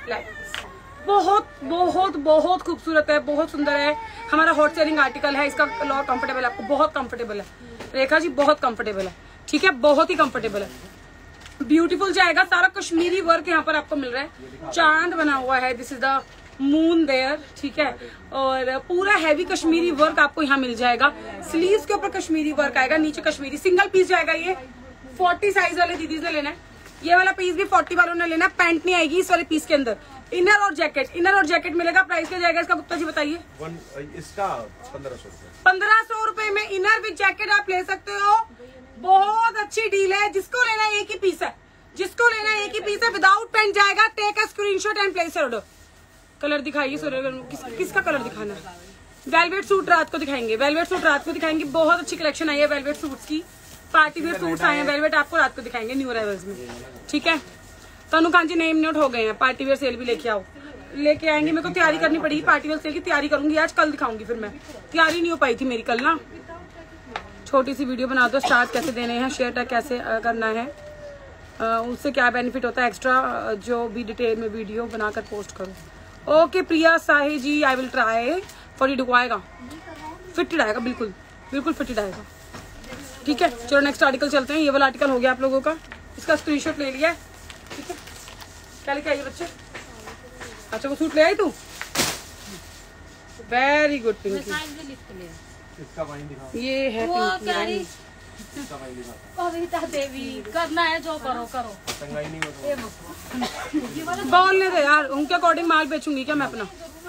बहुत बहुत बहुत खूबसूरत है, बहुत सुंदर है। हमारा हॉट सेलिंग आर्टिकल है। इसका कलर कंफर्टेबल है, आपको बहुत कंफर्टेबल है रेखा जी, बहुत कंफर्टेबल है। ठीक है, बहुत ही कंफर्टेबल है, ब्यूटीफुल जाएगा। सारा कश्मीरी वर्क यहाँ पर आपको मिल रहा है, चांद बना हुआ है, this is the moon there. ठीक है, और पूरा हैवी कश्मीरी वर्क आपको यहाँ मिल जाएगा। स्लीव्स के ऊपर कश्मीरी वर्क आएगा, नीचे कश्मीरी। सिंगल पीस जाएगा ये, 40 साइज वाले दीदीज ने लेना है। ये वाला पीस भी 40 वालों ने लेना है। पैंट नहीं आएगी इस वाले पीस के अंदर। इनर और जैकेट मिलेगा। प्राइस क्या जाएगा इसका गुप्ता जी बताइए? इसका 1500 रुपए। 1500 रुपए में इनर विद जैकेट आप ले सकते हो। बहुत अच्छी डील है। जिसको लेना है एक ही पीस है, जिसको लेना है एक ही पीस है। विदाउट पेंट जाएगा। Take a screenshot and place order. Colour दिखाइए किसका कलर दिखाना है? वेलवेट सूट रात को दिखाएंगे, वेलवेट सूट रात को दिखाएंगे। बहुत अच्छी कलेक्शन आई है वेलवेट सूट्स की। पार्टी वेयर सूट्स आए हैं वेलवेट, आपको रात को दिखाएंगे न्यू अराइवल्स में। ठीक है, तनु कांजी नेम नोट हो गए हैं। पार्टी वेयर सेल भी लेके आओ, लेके आएंगे। मेरे को तैयारी करनी पड़ेगी, पार्टी वेयर सेल की तैयारी करूंगी आज, कल दिखाऊंगी। फिर मैं तैयारी नहीं हो पाई थी मेरी कल ना। छोटी सी वीडियो बना दो, स्टार्स कैसे देने हैं, शेयर टैग कैसे करना है, उससे क्या बेनिफिट होता है एक्स्ट्रा, जो भी डिटेल में वीडियो बनाकर पोस्ट करो। Okay Priya Sahi ji, I will try for you. आएगा फिटेड आएगा, बिल्कुल बिल्कुल फिटेड आएगा। ठीक है, चलो नेक्स्ट आर्टिकल चलते हैं। ये वाला आर्टिकल हो गया आप लोगों का, इसका स्क्रीनशॉट ले लिया है। ठीक है, क्या लेके आई बच्चे? अच्छा वो सूट ले आई तू, वेरी गुड पिंकी। ये है पिंकी कविता देवी। करना है जो करो करो। बोलने दे यार, उनके अकॉर्डिंग माल बेचूंगी क्या मैं अपना?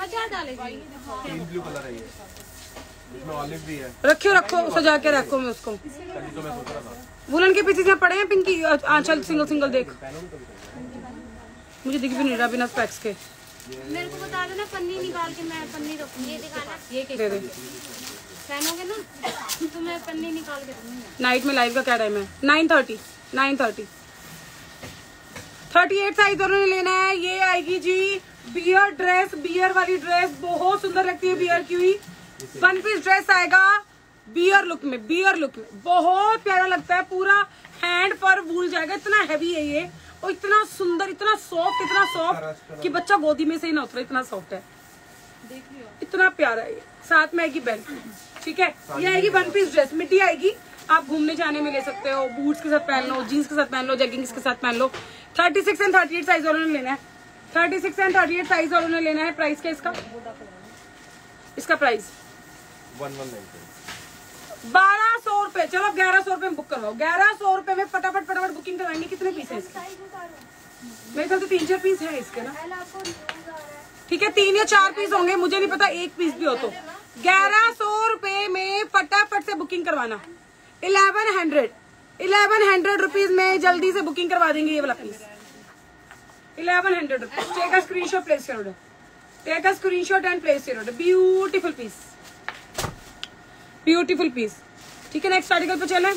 ब्लू कलर है ये, इसमें ऑलिव भी है। रखो सजा के रखो। मैं उसको वुलन के पीछे पड़े हैं पिंकी। आंचल सिंगल देख, मुझे दिख भी नहीं रहा बिना स्पेक्स के। मेरे को बता देना, पन्नी निकाल के मैं पन्नी रखूंगी। ये दिखाना, ये दे दे। पहनोगे ना तो मैं पन्नी निकाल के रखूंगी। नाइट में लाइव का क्या टाइम है? 9:30। 38 साइज उन्होंने लेना है। ये आएगी जी बियर ड्रेस, बियर वाली ड्रेस बहुत सुंदर लगती है बियर की हुई। 1 पीस ड्रेस आएगा बियर लुक में, बहुत प्यारा लगता है। पूरा हैंड पर वूल जाएगा, इतना हैवी है ये और इतना सुंदर, इतना सॉफ्ट कि बच्चा गोदी में से ही ना उतरे, इतना सॉफ्ट है, इतना प्यारा है ये। साथ में आएगी बेल्ट। ठीक है, ये आएगी 1 पीस ड्रेस, मिट्टी आएगी। आप घूमने जाने में ले सकते हो, बूट्स के साथ पहन लो, जीन्स के साथ पहन लो, जैगिंग्स के साथ पहन लो। 36 एंड 38 साइज वालों ने लेना है। 36 एंड 38 साइज वालों ने लेना है। प्राइस क्या इसका? इसका प्राइस 1200 रुपए। चलो 1100 रुपए में बुक करवाओ। 1100 रुपए में फटाफट बुकिंग करवाएंगे। कितने पीस है इसके? मेरे ख्याल से 3-4 पीस है इसके ना। ठीक है, 3 या 4 पीस होंगे, मुझे नहीं पता, 1 पीस भी हो तो। 1100 रुपए में फटाफट से बुकिंग करवाना। 1100 रुपीज में जल्दी से बुकिंग करवा देंगे ये वाला piece. 1100 rupees. Take a screenshot, place your order. Take a screenshot and place your order. Beautiful piece, beautiful piece. ठीक है, नेक्स्ट आर्टिकल पे चलें।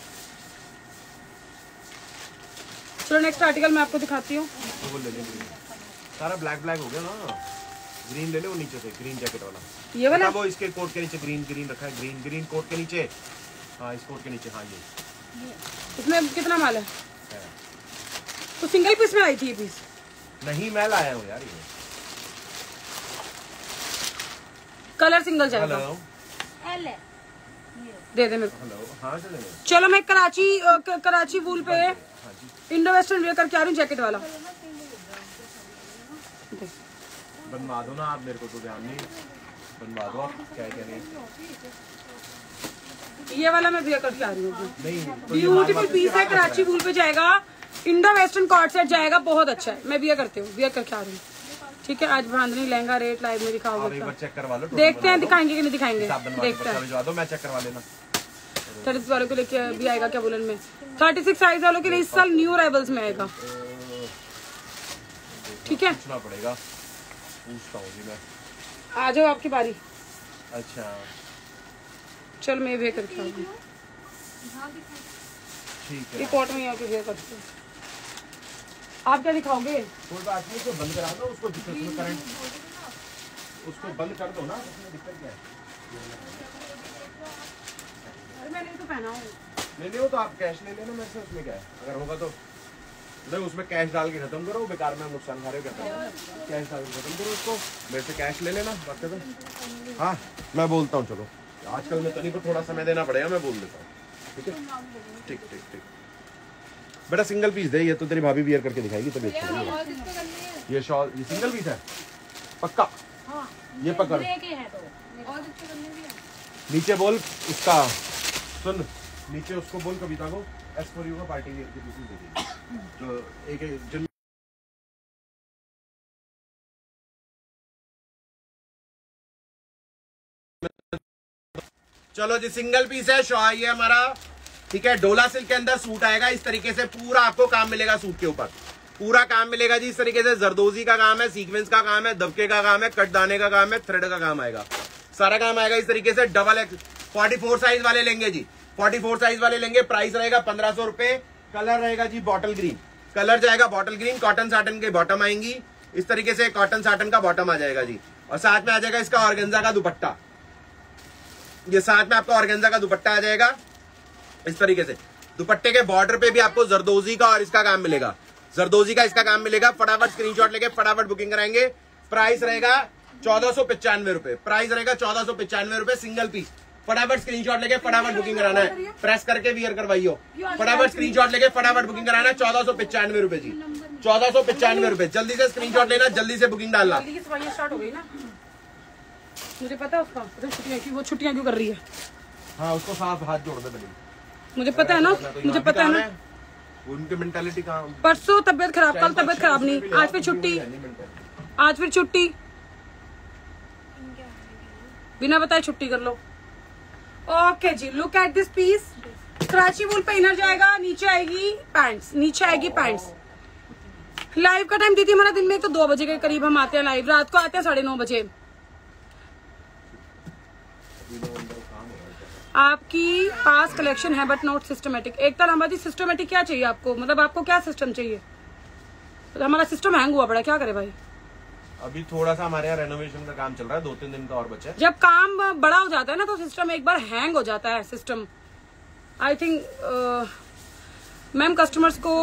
चलो नेक्स्ट आर्टिकल मैं आपको दिखाती हूँ। सारा ब्लैक हो गया ना। ग्रीन ले ले वो नीचे से, ग्रीन जैकेट वाला। ये वाला वो इसके कोट के नीचे ग्रीन रखा है। ग्रीन कोट के नीचे। हाँ, इस कोट के नीचे। हाँ, ये इसमें कितना माल है? तो सिंगल पीस में आई थी ये पीस? नहीं, मैं लाया हूँ यार ये। कलर सिंगल जाएगा। एल है। दे दे मेरे को। हेलो, हाँ चले। चलो मैं कराची वूल पे इंडो वेस्टर्न वेयर करके आ रही हूँ, जैकेट वाला। बनवा दो ना आप, मेरे को तो ध्यान नहीं। बनवा दो आप, क्या कह रहे हैं? ये वाला मैं वेयर करके आ रही हूँ। नहीं, ब्यूटीफुल पीस है, कराची वूल पे जाएगा। इंडो वेस्टर्न कॉर्ड सेट जाएगा, बहुत अच्छा है। मैं वेयर करती हूँ, वेयर करके आ रही हूँ। ठीक है, आज बांधनी लहंगा रेट लाइव में दिखाओगे? चेक करवा लो, देखते हैं दिखाएंगे कि नहीं दिखाएंगे, देखते हैं। भिजवा दो, मैं चेक करवा लेना। 36 वालों को लेके भी आएगा क्या बुलन में? 36 साइज वालों के लिए इस साल न्यू अराइवल्स में आएगा। ठीक है, पूछना पड़ेगा, पूछता हूँ जी मैं। आ जाओ आपकी बारी। अच्छा चल मैं वेयर करके आऊंगी। ठीक है, ये कोट में आके वेयर करते हैं। आप क्या दिखाओगे? कोई बात नहीं, उसको बंद करा दो, उसको करंट, उसको बंद कर दो ना, उसमें दिक्कत क्या है? अरे मैंने तो पहना हूँ। ले लो तो आप कैश ले लेना मेरे से, उसमें क्या है? अगर होगा तो नहीं उसमें कैश डाल के खत्म करो, बेकार में नुकसान खा रहे हो क्या? कैश डाल के खत्म करो उसको, मेरे से कैश ले लेना बात खत्म। हाँ मैं बोलता हूँ, चलो आजकल मैं तनी को थोड़ा समय देना पड़ेगा, मैं बोल देता हूँ। ठीक है, ठीक ठीक ठीक। बेटा सिंगल पीस दे, ये तो तेरी भाभी वियर करके दिखाएगी तभी अच्छा लगेगा। ये शॉल, ये सिंगल पीस है पक्का। ये पकड़, नीचे बोल उसका, सुन नीचे उसको बोल कविता को एस फॉर यू का पार्टी वियर के पीसेस दे देगी। तो एक जिन चलो जी सिंगल पीस है शॉ, ये हमारा ठीक है। डोला सिल्क के अंदर सूट आएगा इस तरीके से, पूरा आपको काम मिलेगा सूट के ऊपर, पूरा काम मिलेगा जी इस तरीके से। जरदोजी का काम है, सीक्वेंस का काम है, दबके का काम है, कटदाने का काम है, थ्रेड का काम आएगा, सारा काम आएगा इस तरीके से। डबल एक्स 44 साइज वाले लेंगे जी, 44 साइज वाले लेंगे, प्राइस रहेगा 1500 रुपए। कलर रहेगा जी बॉटल ग्रीन, कलर जाएगा बॉटल ग्रीन। कॉटन साटन के बॉटम आएंगी इस तरीके से, कॉटन साटन का बॉटम आ जाएगा जी, और साथ में आ जाएगा इसका ऑर्गेन्जा का दुपट्टा। ये साथ में आपका ऑर्गेन्जा का दुपट्टा आ जाएगा इस तरीके से। दुपट्टे के बॉर्डर पे भी आपको जरदोजी का और इसका काम मिलेगा, जरदोजी का इसका काम मिलेगा। फटाफट स्क्रीनशॉट लेके फटाफट बुकिंग कराएंगे। प्राइस रहेगा 1495 रुपए, प्राइस रहेगा 1495 रुपए सिंगल पीस। फटाफट स्क्रीनशॉट लेके फटाफट बुकिंग कराना है, प्रेस करके वियर करवाइयो। फटाफट स्क्रीनशॉट लेके फटाफट बुकिंग कराना है। 1495 रुपए जी, 1495 रुपए। जल्दी से स्क्रीनशॉट लेना, जल्दी से बुकिंग डालना। स्टार्ट हो गई ना, मुझे पता है उसका, वो छुट्टियां क्यों कर रही है। हाँ उसको साफ हाथ जोड़ दे पहले, मुझे पता है ना, मुझे पता है ना। उनकी मेंटालिटी कहाँ, परसों तबियत खराब, कल तबियत खराब नहीं, आज फिर छुट्टी, आज फिर छुट्टी, बिना बताए छुट्टी कर लो। ओके जी, look at this piece. Karachi wool पे इनर जाएगा, नीचे आएगी पैंट्स, नीचे आएगी पैंट्स। लाइव का टाइम दी थी हमारा दिन में तो 2 बजे के करीब हम आते हैं लाइव, रात को आते हैं 9:30 बजे। आपकी पास कलेक्शन है बट नॉट सिस्टमेटिक। एक तरह हमारी सिस्टमेटिक क्या चाहिए आपको, मतलब आपको क्या सिस्टम चाहिए? तो हमारा सिस्टम हैंग हुआ पड़ा, क्या करे भाई। अभी थोड़ा सा हमारे यहाँ रेनोवेशन का काम चल रहा है, 2-3 दिन का और बचा है। जब काम बड़ा हो जाता है ना तो सिस्टम एक बार हैंग हो जाता है system. I think ma'am customers को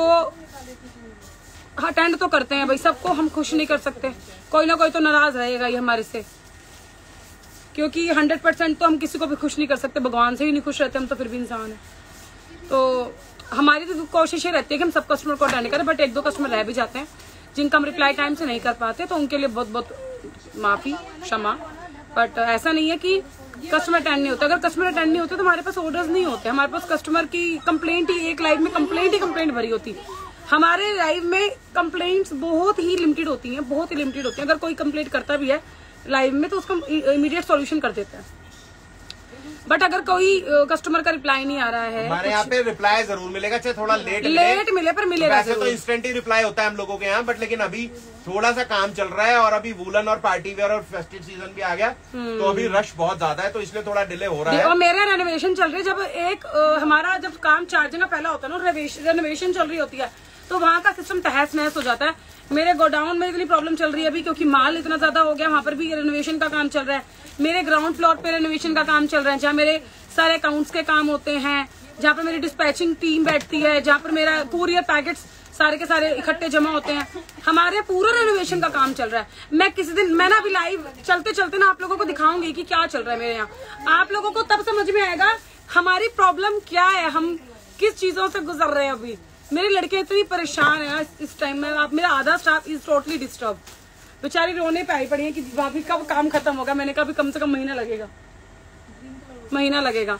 अटेंड तो करते हैं भाई, सबको हम खुश नहीं कर सकते, कोई ना कोई तो नाराज रहेगा ही हमारे से, क्योंकि 100% तो हम किसी को भी खुश नहीं कर सकते, भगवान से ही नहीं खुश रहते हम तो फिर भी इंसान है। तो हमारी तो कोशिश ये रहती है कि हम सब कस्टमर को अटेंड करें, बट 1-2 कस्टमर रह भी जाते हैं जिनका हम रिप्लाई टाइम से नहीं कर पाते, तो उनके लिए बहुत बहुत माफी, क्षमा। बट ऐसा नहीं है कि कस्टमर अटेंड नहीं होता। अगर कस्टमर अटेंड नहीं होते तो हमारे पास ऑर्डर्स नहीं होते, हमारे पास कस्टमर की कंप्लेंट ही, एक लाइव में कंप्लेंट ही कंप्लेंट भरी होती। हमारे लाइव में कंप्लेंट्स बहुत ही लिमिटेड होती हैं, बहुत ही लिमिटेड होती हैं। अगर कोई कंप्लेंट करता भी है लाइव में तो उसका इमीडिएट सॉल्यूशन कर देता है। बट अगर कोई कस्टमर का रिप्लाई नहीं आ रहा है, हमारे यहाँ पे रिप्लाई जरूर मिलेगा, चाहे थोड़ा लेट मिले पर मिलेगा। वैसे तो इंस्टेंट ही रिप्लाई होता है हम लोगों के यहाँ, बट लेकिन अभी थोड़ा सा काम चल रहा है और अभी वूलन और पार्टी वेयर और फेस्टिव सीजन भी आ गया, तो अभी रश बहुत ज्यादा है, तो इसलिए थोड़ा डिले हो रहा है। और मेरा रेनोवेशन चल रही है, जब एक हमारा जब काम चार्जिंग का पहला होता है ना, रेनोवेशन चल रही होती है, तो वहाँ का सिस्टम तहस नहस हो जाता है। मेरे गोडाउन में इतनी प्रॉब्लम चल रही है अभी, क्योंकि माल इतना ज्यादा हो गया, वहाँ पर भी रेनोवेशन का काम चल रहा है। मेरे ग्राउंड फ्लोर पे रेनोवेशन का काम चल रहा है, जहाँ मेरे सारे अकाउंट्स के काम होते हैं, जहाँ पर मेरी डिस्पैचिंग टीम बैठती है, जहाँ पर मेरा कुरियर पैकेट्स सारे के सारे इकट्ठे जमा होते हैं, हमारे पूरा रेनोवेशन का काम चल रहा है। मैं किसी दिन, मैं ना अभी लाइव चलते चलते ना आप लोगों को दिखाऊंगी कि क्या चल रहा है मेरे यहाँ। आप लोगों को तब समझ में आएगा हमारी प्रॉब्लम क्या है, हम किस चीजों से गुजर रहे हैं। अभी मेरी लड़कियां इतनी परेशान है इस टाइम में, आप मेरा आधा स्टाफ इज टोटली डिस्टर्ब, बेचारी रोने पे आई पड़ी है कि भाभी कब काम खत्म होगा। मैंने कहा कम से कम महीना लगेगा, महीना लगेगा।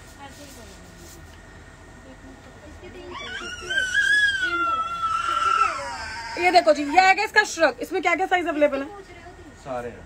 ये देखो जी, ये आएगा इसका श्रग। इसमें क्या क्या साइज अवेलेबल है? सारे हैं,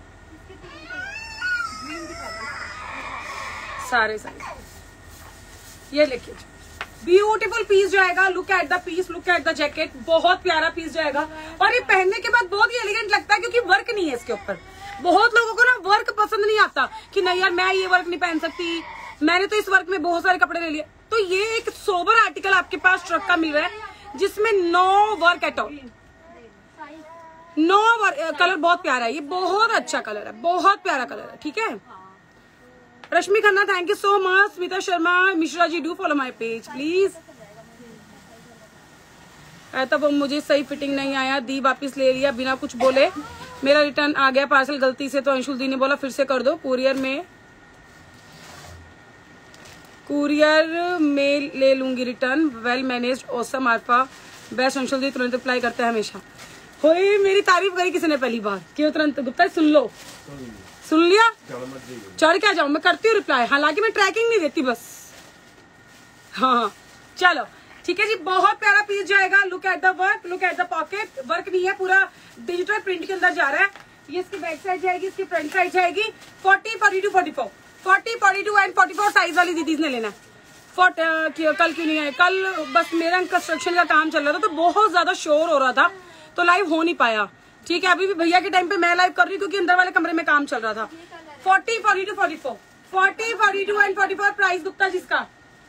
सारे साइज। ये देखिए ब्यूटीफुल पीस जाएगा। Look at the piece, look at the jacket, बहुत प्यारा पीस जाएगा। और ये पहनने के बाद बहुत ही एलिगेंट लगता है, क्योंकि वर्क नहीं है इसके ऊपर। बहुत लोगों को ना वर्क पसंद नहीं आता कि नहीं यार मैं ये वर्क नहीं पहन सकती, मैंने तो इस वर्क में बहुत सारे कपड़े ले लिए। तो ये एक सोबर आर्टिकल आपके पास ट्रक का मिल रहा है जिसमें no work at all, no work. Colour बहुत प्यारा है, ये बहुत अच्छा कलर है, बहुत प्यारा कलर है। ठीक है, Rashmi Khanna thank you so much. Smita Sharma Mishra ji do follow my page please. तब वो मुझे सही फिटिंग नहीं आया, दी वापस ले लिया बिना कुछ बोले। मेरा रिटर्न आ गया पार्सल गलती से, तो अंशुल दी ने बोला फिर से कर दो, कुरियर में ले लूंगी return. Well managed, awesome Arfa, best. Anshul दी तुरंत रिप्लाई करते हैं हमेशा। होई मेरी तारीफ करी किसी ने पहली बार, क्यों तुरंत गुप्ता सुन लो, सुन लिया, चढ़ के आ जाओ, मैं करती हूँ रिप्लाई, हालांकि मैं ट्रैकिंग नहीं देती बस। हाँ चलो ठीक है जी, बहुत प्यारा पीस जाएगा। Look at the work, look at the pocket, work नहीं है, पूरा डिजिटल प्रिंट के अंदर जा रहा है। ये इसकी बैक साइड जाएगी, इसकी फ्रंट साइड जाएगी। 40, 42, 44, 40, 42 एंड 44 साइज वाली दीदीज ने लेना है। कल क्यों नहीं आए? कल बस मेरा कंस्ट्रक्शन का काम चल रहा था, तो बहुत ज्यादा शोर हो रहा था, तो लाइव हो नहीं पाया। ठीक है, अभी भी भैया के टाइम पे मैं लाइव कर रही हूँ, क्योंकि अंदर वाले कमरे में काम चल रहा था। 40, 42, 44, 40, 42 एंड 44 प्राइस गुप्ता जिसका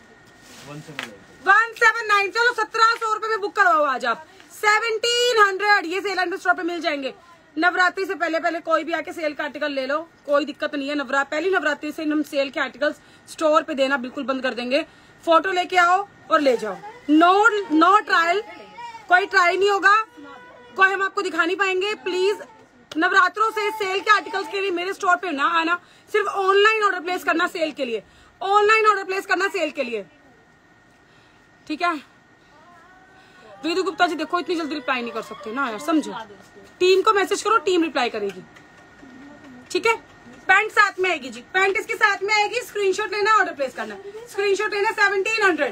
179। चलो 1700 रुपए में बुक करवाओ आज आप। 1700 ये सेल एंड स्टोर पे मिल जाएंगे। नवरात्रि से पहले पहले कोई भी आके सेल का आर्टिकल ले लो, कोई दिक्कत नहीं है। पहली नवरात्रि से हम सेल के आर्टिकल्स स्टोर पे देना बिल्कुल बंद कर देंगे। फोटो लेके आओ और ले जाओ। नो ट्रायल, कोई ट्राई नहीं होगा, कोई हम आपको दिखा नहीं पाएंगे। प्लीज नवरात्रों से सेल के आर्टिकल्स के लिए मेरे स्टोर पे ना आना, सिर्फ ऑनलाइन ऑर्डर प्लेस करना सेल के लिए, ऑनलाइन ऑर्डर प्लेस करना सेल के लिए, ठीक है। वेदु गुप्ता जी देखो इतनी जल्दी रिप्लाई नहीं कर सकते ना यार, समझो। टीम को मैसेज करो, टीम रिप्लाई करेगी, ठीक है। पैंट साथ में आएगी जी, पैंट इसके साथ में आएगी। स्क्रीनशॉट लेना, ऑर्डर प्लेस करना, स्क्रीनशॉट लेना। 1700,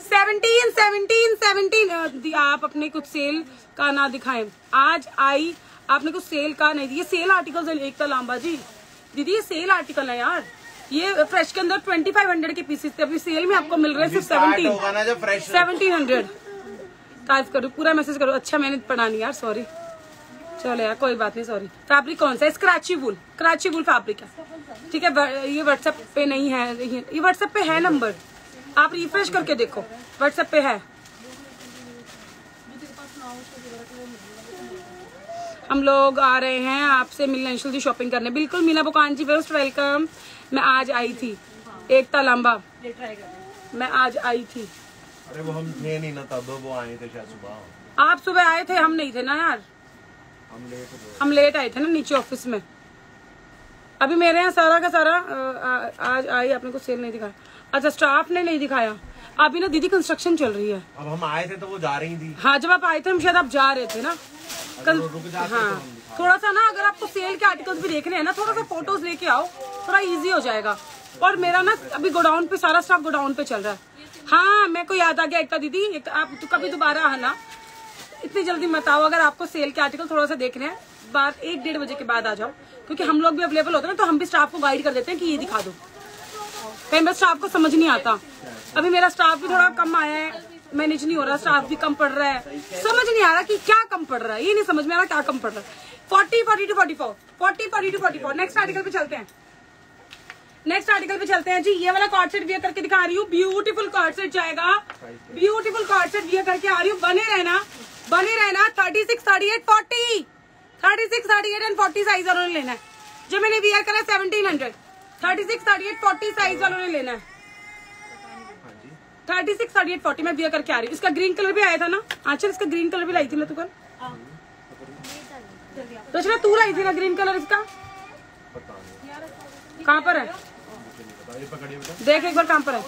17 आप अपने कुछ सेल का ना दिखाएं। आज आई आपने कुछ सेल का नहीं दिया। सेल आर्टिकल्स है एकता लांबा जी, दीदी ये सेल आर्टिकल है यार। ये फ्रेश के अंदर 2500 के पीसेस थे, अभी सेल में आपको मिल रहे हैं सिर्फ 1700। टाइप करो, पूरा मैसेज करो। अच्छा मैंने पढ़ा नहीं यार, सॉरी। चलो यार कोई बात नहीं, सॉरी। फैब्रिक कौन सा है? स्क्रैची वूल, क्राची वूल फैब्रिक है, ठीक है। ये व्हाट्सएप पे नहीं है, ये व्हाट्सएप पे है नंबर, आप रिफ्रेश करके देखो, व्हाट्सएप पे है। हम लोग आ रहे हैं आपसे मिलने, अंशुल जी शॉपिंग करने। बिल्कुल मीना बुकान जी मोस्ट वेलकम। मैं आज आई थी, एकता लांबा, मैं आज आई थी। अरे वो हम थे नहीं ना तब, वो आए थे शायद सुबह। आप सुबह आए थे, हम नहीं थे ना यार, हम लेट आए थे ना नीचे ऑफिस में। अभी मेरे यहाँ सारा का सारा आज आई, आपने कुछ सेल नहीं दिखाया। अच्छा स्टाफ ने नहीं दिखाया। अभी ना दीदी कंस्ट्रक्शन चल रही है। अब हम आए थे तो वो जा रही थी। हाँ जब आप आए थे हम शायद आप जा रहे थे ना। हाँ थोड़ा सा ना, अगर आपको सेल के आर्टिकल्स भी देखने हैं ना, थोड़ा सा फोटोज लेके आओ, थोड़ा इजी हो जाएगा। और मेरा ना अभी गोडाउन पे सारा स्टाफ गोडाउन पे चल रहा है। हाँ मेरे को याद आ गया एकता दीदी, आप तो कभी दोबारा आना, इतनी जल्दी मत आओ। अगर आपको सेल के आर्टिकल थोड़ा सा देखने हैं, बात 1-1.5 बजे के बाद आ जाओ, क्योंकि हम लोग भी अवेलेबल होते हैं ना, तो हम भी स्टाफ को गाइड कर देते हैं कि ये दिखा दो। कई बार स्टाफ को समझ नहीं आता। अभी मेरा स्टाफ भी थोड़ा कम आया है, मैनेज नहीं हो रहा, स्टाफ भी कम पड़ रहा है, समझ नहीं आ रहा कि क्या कम पड़ रहा है, ये नहीं समझ में आ रहा क्या कम पड़ रहा है। 40, 42, 44, 40, 42, 44। नेक्स्ट आर्टिकल पे चलते हैं, नेक्स्ट आर्टिकल पे चलते हैं जी। ये वाला कॉर्ड सेट वियर करके दिखा रही हूँ, ब्यूटीफुल कॉर्ड सेट जाएगा, ब्यूटीफुल कॉर्ड सेट वियर करके आ रही हूँ। बने रहना, बने रहना। 36, 38, 40, 36, 38 एंड 40 साइज वालों ने लेना है। जो मैंने वियर करा 1700, 36, 38, 40 साइज वालों ने लेना है। 36, 38, 40 मैं वियर करके आ रही हूँ। इसका ग्रीन कलर भी आया था ना, अच्छा इसका ग्रीन कलर भी लाई थी मैं, तू कल तो तू लाई थी ना ग्रीन कलर इसका। कहाँ पर है देख एक बार, कहाँ पर है।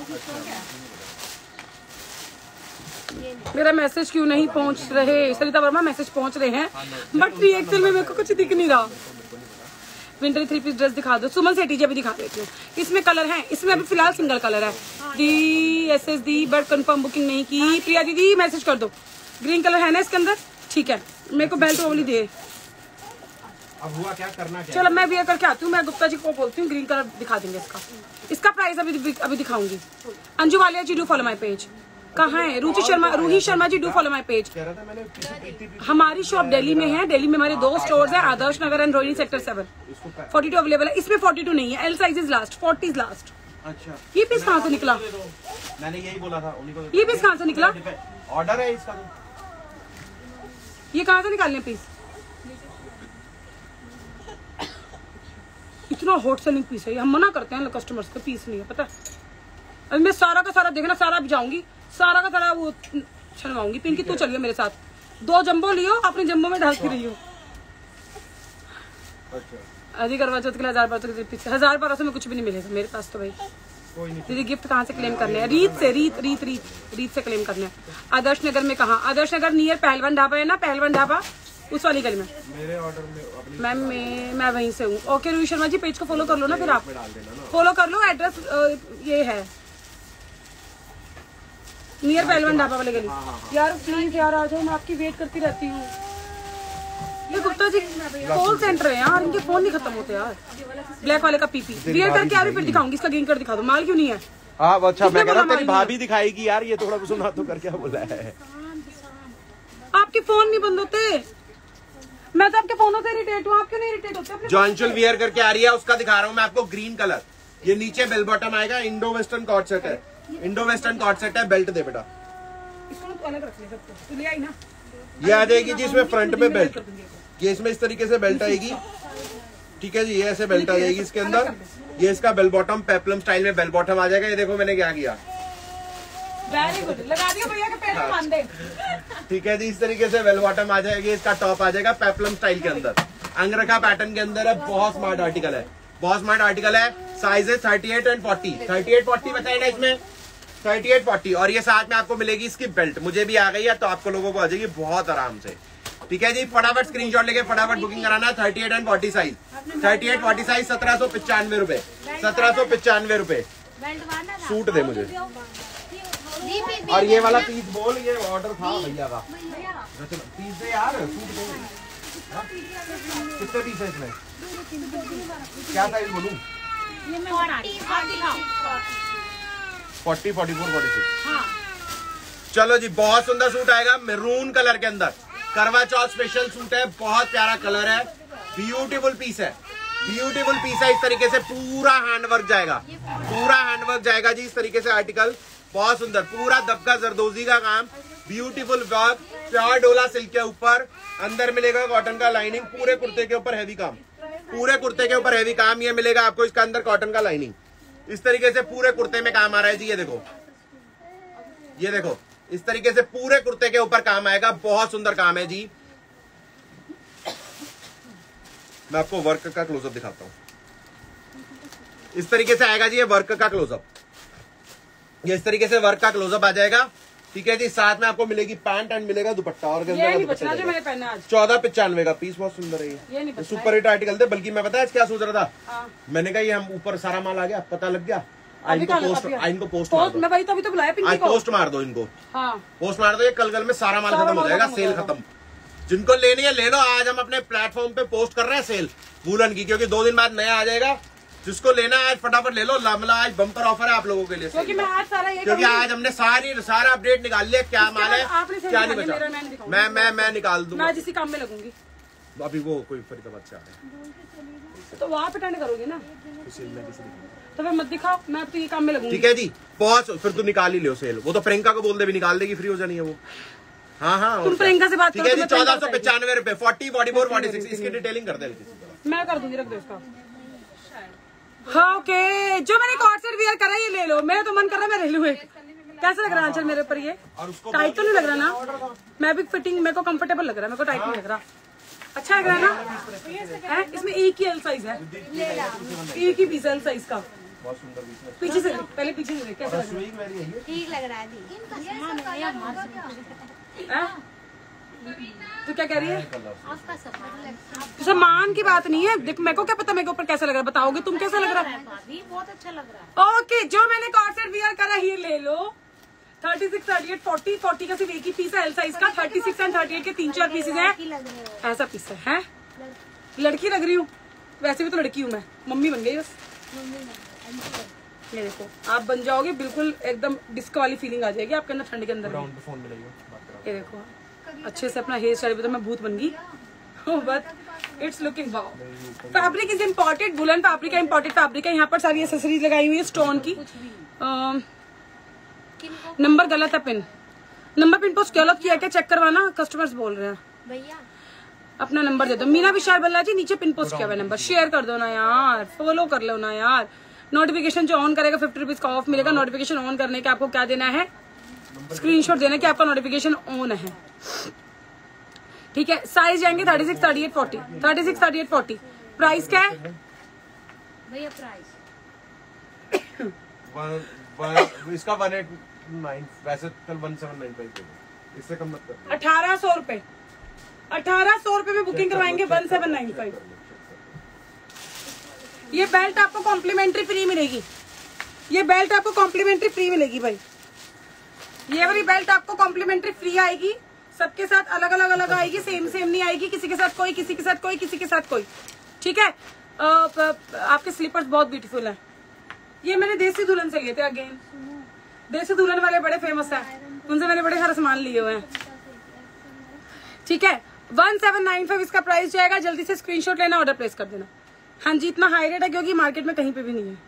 मेरा मैसेज क्यों नहीं पहुंच रहे? सरिता वर्मा मैसेज पहुंच रहे हैं, बट रिएक्शन में मेरे को कुछ दिख नहीं रहा। विंटर 3 पीस ड्रेस दिखा दो। सुमन सेठी जी अभी दिखा देती हूँ। इसमें कलर है, इसमें अभी फिलहाल सिंगल कलर है। दी SSD बट कंफर्म बुकिंग नहीं की। प्रिया दीदी मैसेज कर दो। ग्रीन कलर है ना इसके अंदर, ठीक है। मेरे को बेल्ट वाली दे। अब हुआ क्या, करना क्या? चलो मैं वियर करके आती हूँ, मैं गुप्ता जी को बोलती हूँ, ग्रीन कलर दिखा देंगे इसका। इसका प्राइस अभी दिखाऊंगी। Anju Walia ji do follow my page. कहाँ है Ruhi Sharma ji do follow my page. हमारी शॉप दिल्ली में है, दिल्ली में हमारे 2 स्टोर्स हैं, Adarsh Nagar and Rohini sector 7। 42 available है, इसमें 42 नहीं है, L size is last, 40 last. अच्छा ये पीस कहाँ से निकला? मैंने यही बोला था उन्हीं को। ये पीस कहाँ से निकला? ऑर्डर है इसका। ये कहाँ से निकालने पीस? इतना हॉट सेलिंग पीस है, हम मना करते हैं कस्टमर्स को, पीस नहीं है पता। अभी मैं सारा का सारा देखना, सारा भी जाऊंगी, सारा का सारा वो छनवाऊंगी। पिंकी तू चलिए मेरे साथ, 2 जंबो लियो, अपने जंबो में ढालती रही हो। अच्छा आदि करवा चौथ के लिए 1000 पीछे 1000-1200 में कुछ भी नहीं मिलेगा मेरे पास तो भाई। कोई नहीं। दीदी गिफ्ट कहाँ से क्लेम करने हैं? रीत से क्लेम करने हैं। आदर्श नगर में कहाँ? आदर्श नगर नियर पहलवान ढाबा है ना, पहलवान ढाबा उस वाली गली में। मेरे ऑर्डर में अपनी मैम मैं वहीं से हूँ। ओके रोहित शर्मा जी, पेज को फॉलो कर लो ना, फिर आप डाल देना ना। फॉलो कर लो। एड्रेस ये है नियर पहलवान ढाबा वाले गली। यार प्लीज यार आ जाओ, मैं आपकी वेट करती रहती हूँ। ये गुप्ता जी कॉल सेंटर है यार, इनके फोन नहीं खत्म होते यार। ब्लैक वाले का पीपी वियर करके आ रही, फिर दिखाऊंगी। इसका ग्रीन कर दिखा दो, माल क्यों नहीं है? हाँ अच्छा, मैं कह रहा बोला तेरी भाभी दिखाएगी यार, ये थोड़ा सुना तो कर क्या बोला है। आपके फोन नहीं बंद होते, मैं तो आपके फोनों से इरिटेट हूँ, आप क्यों नहीं इरिटेट होते? जो अंशुल वियर करके आ रही है उसका दिखा रहा हूँ मैं आपको, ग्रीन कलर। ये नीचे बेल बॉटम आएगा, इंडो वेस्टर्न कॉर्ड सेट है, इंडो वेस्टर्न कॉर्ड सेट है। बेल्ट दे बेटा, इसको तो अलग रख ले सबको, तू ले आई ना। ये आ जाएगी जी इसमें फ्रंट में बेल्ट, ये इसमें इस तरीके से बेल्ट आएगी, ठीक है जी। ये ऐसे बेल्ट आ जाएगी इसके अंदर। ये इसका बेल बॉटम पेप्लम स्टाइल में बेल बॉटम आ जाएगा। ये देखो मैंने क्या किया, वेरी गुड, लगा दिया भैया के पैर में बांध दे। ठीक है जी। इस तरीके से बेल बॉटम आ जाएगी, इसका टॉप आ जाएगा पेप्लम स्टाइल के अंदर, अंगरखा पैटर्न के अंदर है। बहुत स्मार्ट आर्टिकल है, बहुत स्मार्ट आर्टिकल है। साइजेस 38 और 40, 38-40 बताए ना इसमें, 38-40। और ये साथ में आपको मिलेगी इसकी बेल्ट, मुझे भी आ गई है तो आपको लोगों को आ जाएगी बहुत आराम से। ठीक है जी, फटाफट स्क्रीनशॉट लेके फटाफट बुकिंग कराना। 38 और 40 साइज, 38-40 साइज 1795 रुपए, 1795 रुपए। सूट दे मुझे। और ये वाला पीस बोल, ये ऑर्डर था भैया का, पीस दे यार, सूट दे। कितने पीस है इसमें, क्या साइज बोलूं? 40, 44, 46। चलो जी, बहुत सुंदर सूट आएगा मेरून कलर के अंदर, करवा चौथ स्पेशल सूट है, बहुत प्यारा कलर है, ब्यूटीफुल पीस है, ब्यूटीफुल पीस है। इस तरीके से पूरा हैंडवर्क जाएगा, पूरा हैंडवर्क जाएगा जी इस तरीके से आर्टिकल। बहुत सुंदर, पूरा दबका जरदोजी का काम, beautiful work, pure dola silk के ऊपर, अंदर मिलेगा कॉटन का लाइनिंग, पूरे कुर्ते के ऊपर हैवी काम, पूरे कुर्ते के ऊपर हैवी काम। ये मिलेगा आपको इसका अंदर कॉटन का लाइनिंग, इस तरीके से पूरे कुर्ते में काम आ रहा है जी। ये देखो, ये देखो, इस तरीके से पूरे कुर्ते के ऊपर काम आएगा, बहुत सुंदर काम है जी। मैं आपको वर्क का क्लोजअप दिखाता हूं, इस तरीके से आएगा जी ये वर्क का क्लोजअप, ये इस तरीके से वर्क का क्लोजअप आ जाएगा। ठीक है जी, साथ में आपको मिलेगी पैंट एंड मिलेगा दुपट्टा। और ये नहीं बचना जो मैंने पहना आज, 1495 का पीस, बहुत सुंदर है ये नहीं बचना। सुपर हिट आर्टिकल थे। बल्कि मैं पता है क्या सोच रहा था, मैंने कहा ये हम ऊपर सारा माल आ गया, पता लग गया, इनको पोस्ट मार दो। मैं भाई तभी तो बुलाया पिंकी आज को, पोस्ट मार दो इनको, हाँ पोस्ट मार दो, ये कल में सारा माल खत्म हो जाएगा, सेल खत्म। जिनको लेनी है ले लो, आज हम अपने प्लेटफॉर्म पे पोस्ट कर रहे हैं सेल वूलन की, क्योंकि 2 दिन बाद नया आ जाएगा। जिसको लेना है आज फटाफट ले लो, लामला आज बम्पर ऑफर है आप लोगों के लिए, क्योंकि मैं आज सारा ये क्योंकि आज हमने सारा अपडेट निकाल लिया, क्या माल है क्या नहीं बचा। मैं निकाल दूंगा, मैं जिसी काम में लगूंगी। अभी वो कोई फरीदाबाद से आ रहा है तो वहाँ पे अटेंड करोगे ना, तो फिर मत दिखाओ, मैं अब तो ये काम में लगूंगी। ठीक है जी, पहुंच फिर तू निकाल ही लियो सेल। वो तो प्रियंका को बोल दे, भी निकाल देगी, फ्री हो जानी है वो। हाँ तुम प्रियंका से बात करो। ठीक है जी, 1495 रुपए, 40, 44, 46। इसकी डिटेलिंग कर दे, मैं कर दूंगी, रख दो इसका। हाँ ओके, जो मैंने कॉर्ड सेट वियर करा ये ले लो। मेरा तो मन कर रहा है मैं ले लूँ। कैसा लग रहा है आंचल मेरे ऊपर? ये टाइट तो नहीं लग रहा ना? मैं भी फिटिंग, मेरे को कंफर्टेबल लग रहा है, मेरे को टाइट नहीं लग रहा। अच्छा लग रहा है ना? है इसमें एक ही एल साइज है, एक ही पीस एल साइज का। पीछे से पहले पीछे से कैसा लग रहा है? ठीक लग रहा है। तू क्या कह रही है? आपका सामान की बात नहीं है, देख मेरे को क्या पता मेरे को ऊपर कैसा लग रहा है, बताओगे तुम कैसा लग रहा है? भाभी बहुत अच्छा लग रहा है। ओके, जो मैंने कॉर्ड सेट वियर करा ये ले लो। 36, 38, 40 का सिर्फ एक ही पीस है एल साइज का। 36 एंड 38 के 3-4 पीसेज हैं। ऐसा पीस है? लड़की लग रही हूँ, वैसे भी तो लड़की हूँ मैं, मम्मी बन गई बस। ये देखो, आप बन जाओगे बिल्कुल एकदम डिस्को वाली फीलिंग आ जाएगी आपके अंदर ठंड के अंदर। ये देखो, अच्छे से अपना हेयर स्टाइल पे तो मैं भूत बन गई, but it's looking wow. Fabric is imported, woollen fabric है, इम्पोर्टेड फैब्रिक है। यहाँ पर सारी एसेसरीज लगाई हुई है स्टोन की। नंबर गलत है, नंबर पिन पोस्ट गलत किया क्या, चेक करवाना, कस्टमर्स बोल रहे हैं। भैया अपना नंबर दे दो। मीना विशाल बल्ला जी, नीचे पिन पोस्ट किया हुआ नंबर, शेयर कर दो ना यार, फॉलो कर लो ना यार। नोटिफिकेशन जो ऑन करेगा 50 रुपीज का ऑफ मिलेगा। नोटिफिकेशन ऑन करने के आपको क्या देना है, स्क्रीनशॉट देना कि आपका नोटिफिकेशन ऑन है। ठीक है, साइज जाएंगे 36, 38, 40, 36, 38, 40। प्राइस क्या है भैया? प्राइस इसका 189, वैसे कल 1795 इससे कम मत कर। 1800 रुपए, 1800 रुपए में बुकिंग करवाएंगे 1795। ये बेल्ट आपको कॉम्प्लीमेंट्री फ्री मिलेगी, ये बेल्ट आपको कॉम्प्लीमेंट्री फ्री मिलेगी भाई। ये वाली बेल्ट आपको कॉम्प्लीमेंट्री फ्री आएगी, सबके साथ अलग अलग अलग आएगी, सेम सेम नहीं आएगी, किसी के साथ कोई, किसी के साथ कोई, किसी के साथ कोई। ठीक है, आपके स्लीपर्स बहुत ब्यूटीफुल है। ये मैंने देसी दुल्हन से लिए थे। अगेन देसी दुल्हन वाले बड़े फेमस है, उनसे मैंने बड़े सारे सामान लिए हुए हैं। ठीक है, 1795 इसका प्राइस जाएगा। जल्दी से स्क्रीनशॉट लेना, ऑर्डर प्लेस कर देना। हाँ जी, इतना हाई रेट है क्योंकि मार्केट में कहीं पे भी नहीं है।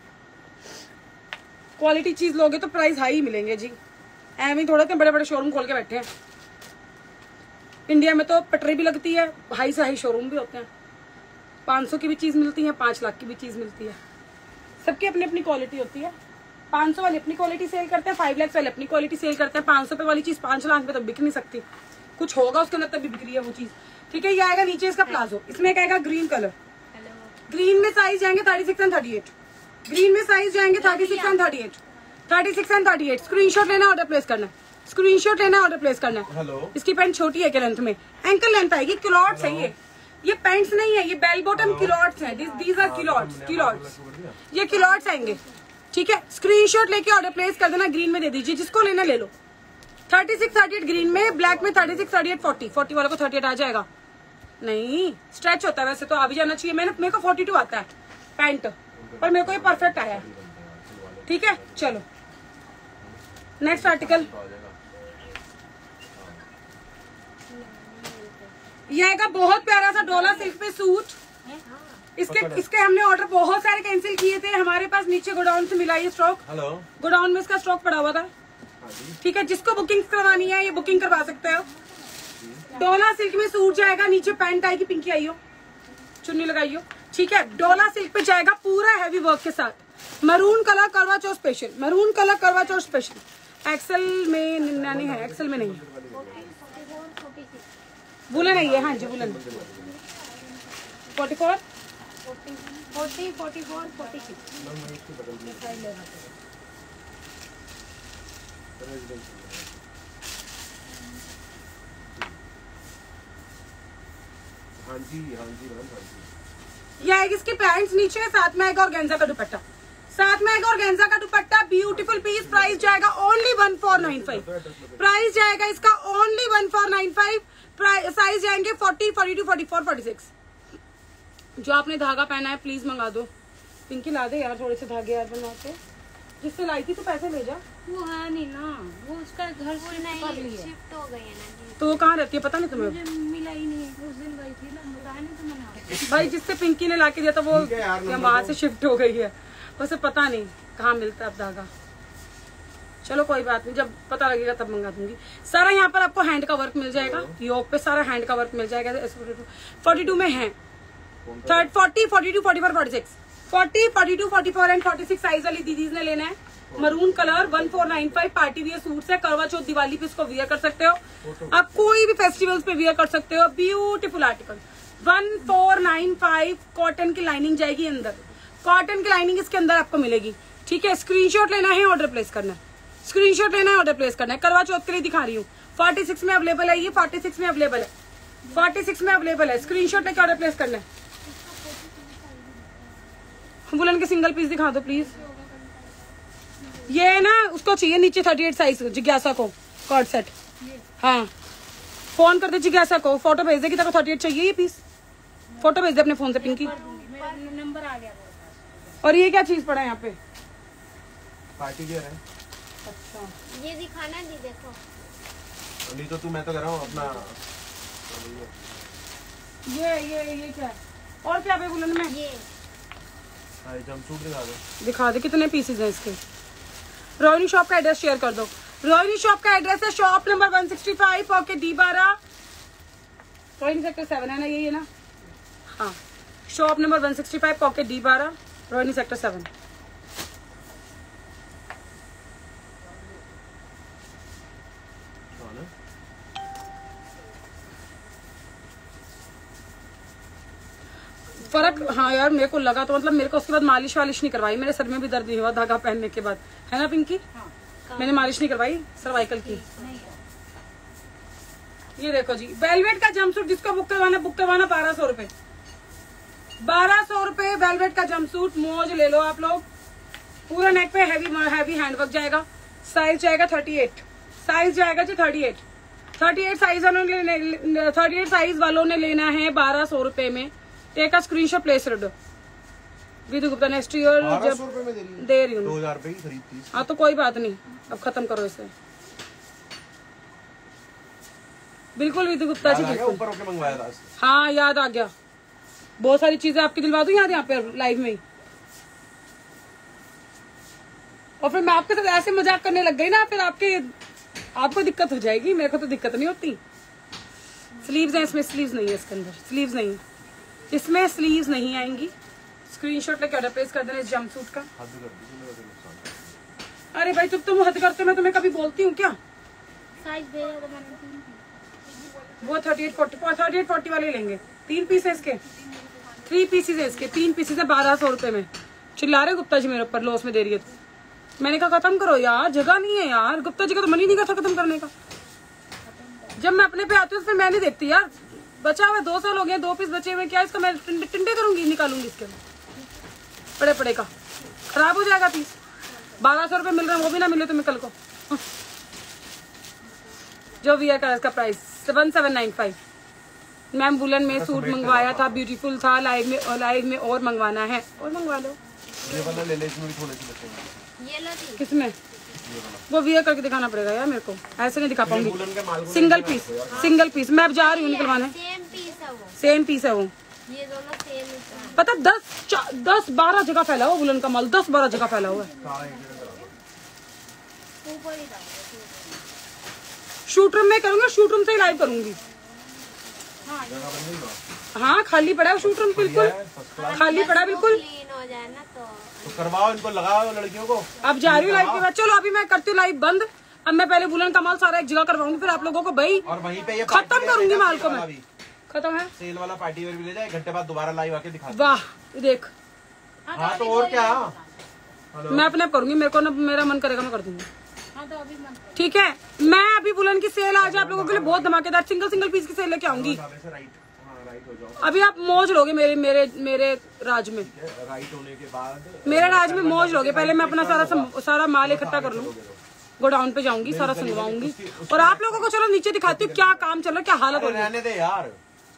क्वालिटी चीज लोगे तो प्राइस हाई ही मिलेंगे जी। एवं थोड़ा के बड़े बड़े शोरूम खोल के बैठे हैं। इंडिया में तो पटरी भी लगती है, हाई से हाई शोरूम भी होते हैं। 500 की भी चीज मिलती है, 5 लाख की भी चीज मिलती है। सबकी अपनी अपनी क्वालिटी होती है। 500 वाले अपनी क्वालिटी सेल करते हैं, 5 लाख वाले अपनी क्वालिटी सेल करते हैं। 500 पे वाली चीज 5 लाख में तो बिक नहीं सकती, कुछ होगा उसके अंदर तभी बिक रही है वो चीज। ठीक है, ये आएगा नीचे इसका प्लाजो। इसमें एक आएगा ग्रीन कलर, ग्रीन में साइज जाएंगे 36 एंड 38। ग्रीन में साइज जाएंगे 36 एंड 38, 36 एंड 38। स्क्रीनशॉट लेना, ऑर्डर प्लेस करना है। स्क्रीनशॉट लेना, ऑर्डर प्लेस करना है। हेलो, इसकी पैंट छोटी है के लेंथ में, एंकल लेंथ आएगी। किलॉट्स है ये पैंट्स नहीं है, ये बेल बॉटम किलॉट्स है। दीज आर किलॉट्स, ये किलॉट्स आएंगे। ठीक है, स्क्रीनशॉट लेके ऑर्डर प्लेस कर देना। ग्रीन में दे दीजिए, जिसको लेना ले लो। 36, 38 ग्रीन में, ब्लैक में 36, 38, 40। 40 वाले को 38 आ जाएगा। नहीं, स्ट्रेच होता है वैसे तो, आ भी जाना चाहिए। मेरे को 42 आता है पैंट, पर मेरे को ये परफेक्ट आया है। ठीक है, चलो नेक्स्ट आर्टिकल। ये आएगा बहुत प्यारा सा डोला सिल्क पे सूट। इसके हमने ऑर्डर बहुत सारे कैंसिल किए थे। हमारे पास नीचे गोडाउन से मिला ये स्टॉक। गोडाउन में इसका स्टॉक पड़ा हुआ था। ठीक है, जिसको बुकिंग करवानी है ये बुकिंग करवा सकते हो। डोला सिल्क में सूट जाएगा, नीचे पैंट आएगी, पिंकी आइयो, चुन्नी लगाइयो। ठीक है, डोला सिल्क पे जाएगा पूरा हैवी वर्क के साथ। मरून कलर करवा चौथ स्पेशल, मरून कलर करवा चौथ स्पेशल। एक्सेल में नहीं है, एक्सेल में नहीं है, बुलन नहीं है। हाँ जी, बुलन 44, 40, 44, 46। हाँ जी, हाँ जी, हाँ जी। ये आएगी इसकी पैंट्स नीचे, साथ में आएगा ऑर्गेन्जा का दुपट्टा, साथ में आएगा ऑर्गेन्जा का दुपट्टा। Beautiful piece. प्राइस जाएगा ओनली 1495। प्राइस जाएगा इसका ओनली 1495। साइज जाएंगे 40, 42, 44, 46। जो आपने धागा पहना है प्लीज मंगा दो। पिंकी ला दे यार थोड़े से धागे यार बना के, जिससे लाई थी तो पैसे ले जा। वो है नहीं ना, वो उसका घर से शिफ्ट हो गई है ना जी। तो वो कहाँ रहती है पता नहीं तुम्हें? मुझे मिला ही नहीं, उस दिन गई थी ना, बताया नहीं तो मैंने। भाई जिससे पिंकी ने लाके दिया था वो वहां से शिफ्ट हो गई है, उसे पता नहीं कहाँ मिलता है अब धागा। चलो कोई बात नहीं, जब पता लगेगा तब मंगा दूंगी। सारा यहाँ पर आपको हैंड का वर्क मिल जाएगा, योक पे सारा हैंड का वर्क मिल जाएगा। 42 में है, 40, 42, 44, 46, 40, 42, 44 एंड 46 साइज वाली दीदीज ने लेना है। Maroon colour 1495 party wear suit है। करवा चौथ दिवाली पे इसको वियर कर सकते हो, आप कोई भी फेस्टिवल्स पे वियर कर सकते हो। Beautiful article 1495। कॉटन की लाइनिंग जाएगी अंदर, कॉटन की लाइनिंग इसके अंदर आपको मिलेगी। ठीक है, स्क्रीनशॉट लेना है, ऑर्डर प्लेस करना है। स्क्रीनशॉट लेना है, ऑर्डर प्लेस करना है। करवा चौथ के लिए दिखा रही हूँ। 46 में अवेलेबल है, ये 46 में अवेलेबल है, 46 में अवेलेबल है। स्क्रीनशॉट लेकर ऑर्डर प्लेस करना है। बुलन के सिंगल पीस दिखा दो प्लीज। ये ना उसको चाहिए नीचे 38 साइज, जिज्ञासा को कॉर्ड सेट। हाँ, फोन कर दे जिज्ञासा को, फोटो भेज दे कि तेरे को 38 चाहिए ये पीस। फोटो भेज दे अपने फोन से पिंकी। नंबर आ गया। और ये क्या चीज पड़ा है यहाँ पे? पार्टी वियर है। अच्छा, ये दिखाना दी, देखो। नहीं तो मैं तो कर रहा हूँ अपना। ये क्या है? और क्या पे बुलन में? ये जंपसूट दिखा दे कितने पीसेज हैं इसके। रोहिणी शॉप का एड्रेस शेयर कर दो। रोहिणी शॉप का एड्रेस है shop number 165 pocket D12, Rohini sector 7 है ना, यही है ना? हाँ, shop number 165 pocket D12, Rohini sector 7। हाँ यार मेरे को लगा तो मतलब मेरे को उसके बाद मालिश वालिश नहीं करवाई, मेरे सर में भी दर्द नहीं हुआ धागा पहनने के बाद, है ना पिंकी? मैंने मालिश नहीं करवाई सर्वाइकल की। ये देखो जी वेलवेट का जंपसूट, जिसको बुक करवाना 1200 रुपए, 1200 रुपए वेलवेट का जंपसूट। मौज ले लो आप लोग। पूरा नेक पे हैवी हैंडवर्क जाएगा। साइज जाएगा 38, साइज जाएगा जी 38 साइज वालों ने लेना है 1200 रुपए में। Take a screenshot place red with Gupta next year जब दे रही हूँ 2000 रुपए की खरीद थी। हाँ तो कोई बात नहीं, अब खत्म करो इसे। बिल्कुल विद गुप्ता जी बिल्कुल। ऊपर होके मंगवाया था। हाँ याद आ गया, बहुत सारी चीजें आपकी दिलवा दूं यहाँ पे लाइव में ही। और फिर मैं आपके साथ ऐसे मजाक करने लग गई ना, फिर आपको दिक्कत हो जाएगी, मेरे को तो दिक्कत नहीं होती। स्लीव्स है इसमें, स्लीव्स नहीं है इसके अंदर, स्लीव्स नहीं, इसमें स्लीव्स नहीं आएंगी। स्क्रीनशॉट लेके ऑर्डर प्लेस कर देना इस जंपसूट का। अरे भाई तुम हद करते हो, मैं तुम्हें कभी बोलती हूँ क्या? साइज भेजा तो मैंने 3 वो 38-40 वाले लेंगे। 3 पीस है इसके, 3 पीसेज है इसके, 3 पीसेज है 1200 रुपए में। चिल्ला रहे गुप्ता जी मेरे ऊपर, लॉस में दे रही है। मैंने कहा खत्म करो यार, जगह नहीं है यार। गुप्ता जी का तो मन ही नहीं करता खत्म करने का। जब मैं अपने पे आती हूँ तो फिर मैं नहीं देखती यार। बचा हुआ 2 साल हो गए, 2 पीस बचे हुए, क्या इसका मैं टिंडे करूंगी, निकालूंगी इसके पड़े का, खराब हो जाएगा पीस। 1200 रुपए मिल रहा है, वो भी ना मिले तुम्हें कल को। जो वियर का इसका प्राइस 1795। मैम वुलन में सूट मंगवाया था, ब्यूटीफुल था। लाइव में और मंगवाना है, और मंगवा लो। ये वाला ले ले, इसमें भी थोड़े से बचेंगे। ये लो थी। किसमें? वो वियर करके दिखाना पड़ेगा यार मेरे को, ऐसे नहीं दिखा पाऊंगी। सिंगल पीस मैं अब जा रही हूँ निकलवाने। सेम पीस है वो। सेम पीस है वो। ये दोनों सेम है। पता 10-12 जगह फैला हुआ वुलन का माल, 10-12 जगह फैला हुआ है। ऊपर ही था। शूट रूम में करूंगी, शूट रूम से ही लाइव करूंगी। हाँ खाली पड़ा है शूट रूम, बिल्कुल खाली पड़ा बिल्कुल। क्लीन हो जाए ना तो करवाओ, इनको लगाओ लड़कियों को। अब जा रही हूँ लाइव के बाद। चलो अभी मैं करती हूँ लाइव बंद। अब मैं पहले वुलन का माल सारा एक जगह करवाऊंगी, फिर आप लोगों को भाई और वहीं पे ये खत्म करूंगी माल को मैं। खत्म है सेल वाला पार्टी वेयर भी ले जाए, 1 घंटे बाद दोबारा लाइव आके दिखा। वाह देख, हाँ तो और क्या। मैं अपने आप करूंगी, मेरे को ना मेरा मन करेगा मैं कर दूंगी। ठीक है, मैं अभी वुलन की सेल आज आप लोगों के लिए बहुत धमाकेदार सिंगल पीस की सेल लेके आऊंगी। अभी आप मौज लोगे मेरे राज में। राइट होने के बाद मेरे राज में मौज लोगे। पहले मैं अपना सारा माल इकट्ठा कर लूँ, गोडाउन पे जाऊंगी, सारा संगवाऊंगी, और आप लोगों को चलो नीचे दिखाती हूँ क्या काम चल रहा है, क्या हालत हो रही है। रहने दे यार,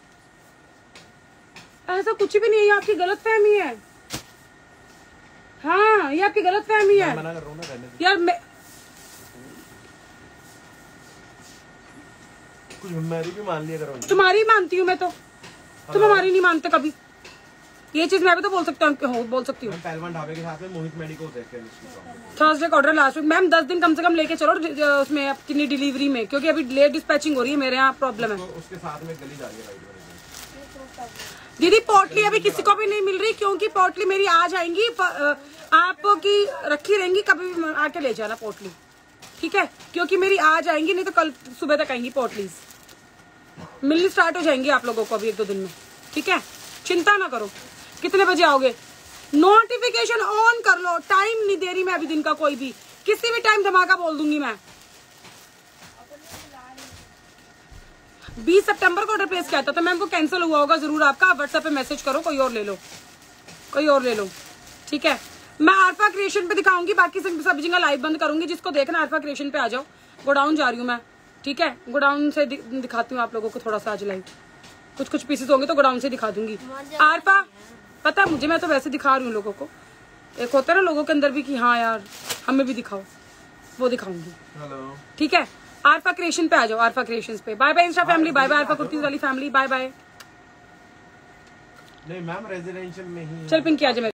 ऐसा कुछ भी नहीं है, ये आपकी गलत फहमी है। हाँ ये आपकी गलत फहमी है मना कर रहा हूं ना, रहने दे। यार। मैं कुछ मेरी भी मान लिया करो। तुम्हारी मानती हूँ मैं तो, तुम हमारी नहीं मानते कभी। ये चीज मैं भी तो बोल सकती हूँ। पहलवान ढाबे के साथ में मोहित मेडिको देखते हैं। थर्सडे का ऑर्डर लास्ट वीक। मैम 10 दिन कम से कम लेके चलो उसमें अपनी डिलीवरी में, क्योंकि अभी लेट डिस्पैचिंग हो रही है, मेरे यहाँ प्रॉब्लम है। उसके साथ में गली जा रही है दीदी पोटली अभी किसी को भी नहीं मिल रही, क्योंकि पोटली मेरी आ जाएंगी, आपकी रखी रहेंगी, कभी भी आके ले जाना पोटली, ठीक है? क्योंकि मेरी आ जाएंगी, नहीं तो कल सुबह तक आएंगी पोटलीज, मिलनी स्टार्ट हो जाएंगी आप लोगों को अभी 1-2 दिन में, ठीक है? चिंता ना करो। कितने बजे आओगे? नोटिफिकेशन ऑन कर लो, टाइम नहीं दे रही मैं अभी दिन का कोई भी, किसी भी टाइम धमाका बोल दूंगी मैं। 20 सितंबर को ऑर्डर प्लेस किया था, तो मैम वो कैंसिल हुआ होगा जरूर आपका। व्हाट्सएप पे मैसेज करो, कोई और ले लो, ठीक है? मैं आल्फा क्रिएशन पे दिखाऊंगी, बाकी सब जगह लाइव बंद करूंगी। जिसको देखना आल्फा क्रिएशन पे आ जाओ। गोडाउन जा रही हूँ मैं, ठीक है? गोडाउन से दिखाती हूँ आप लोगों को थोड़ा सा आज लाइव। कुछ पीसेस होंगे तो गोडाउन से दिखा दूंगी। आल्फा पता है मुझे, मैं तो वैसे दिखा रही हूँ लोगों को। एक होता है ना लोगों के अंदर भी कि हाँ यार हमें भी दिखाओ, वो दिखाऊंगी, ठीक है? आल्फा क्रिएशन पे आ जाओ, आल्फा क्रिएशंस पे। Bye bye Insta family, bye bye Alpha kurtis वाली फैमिली, बाय बाय। नहीं मैम रेजिडेंशियल में ही। चल पिंकी आ जा।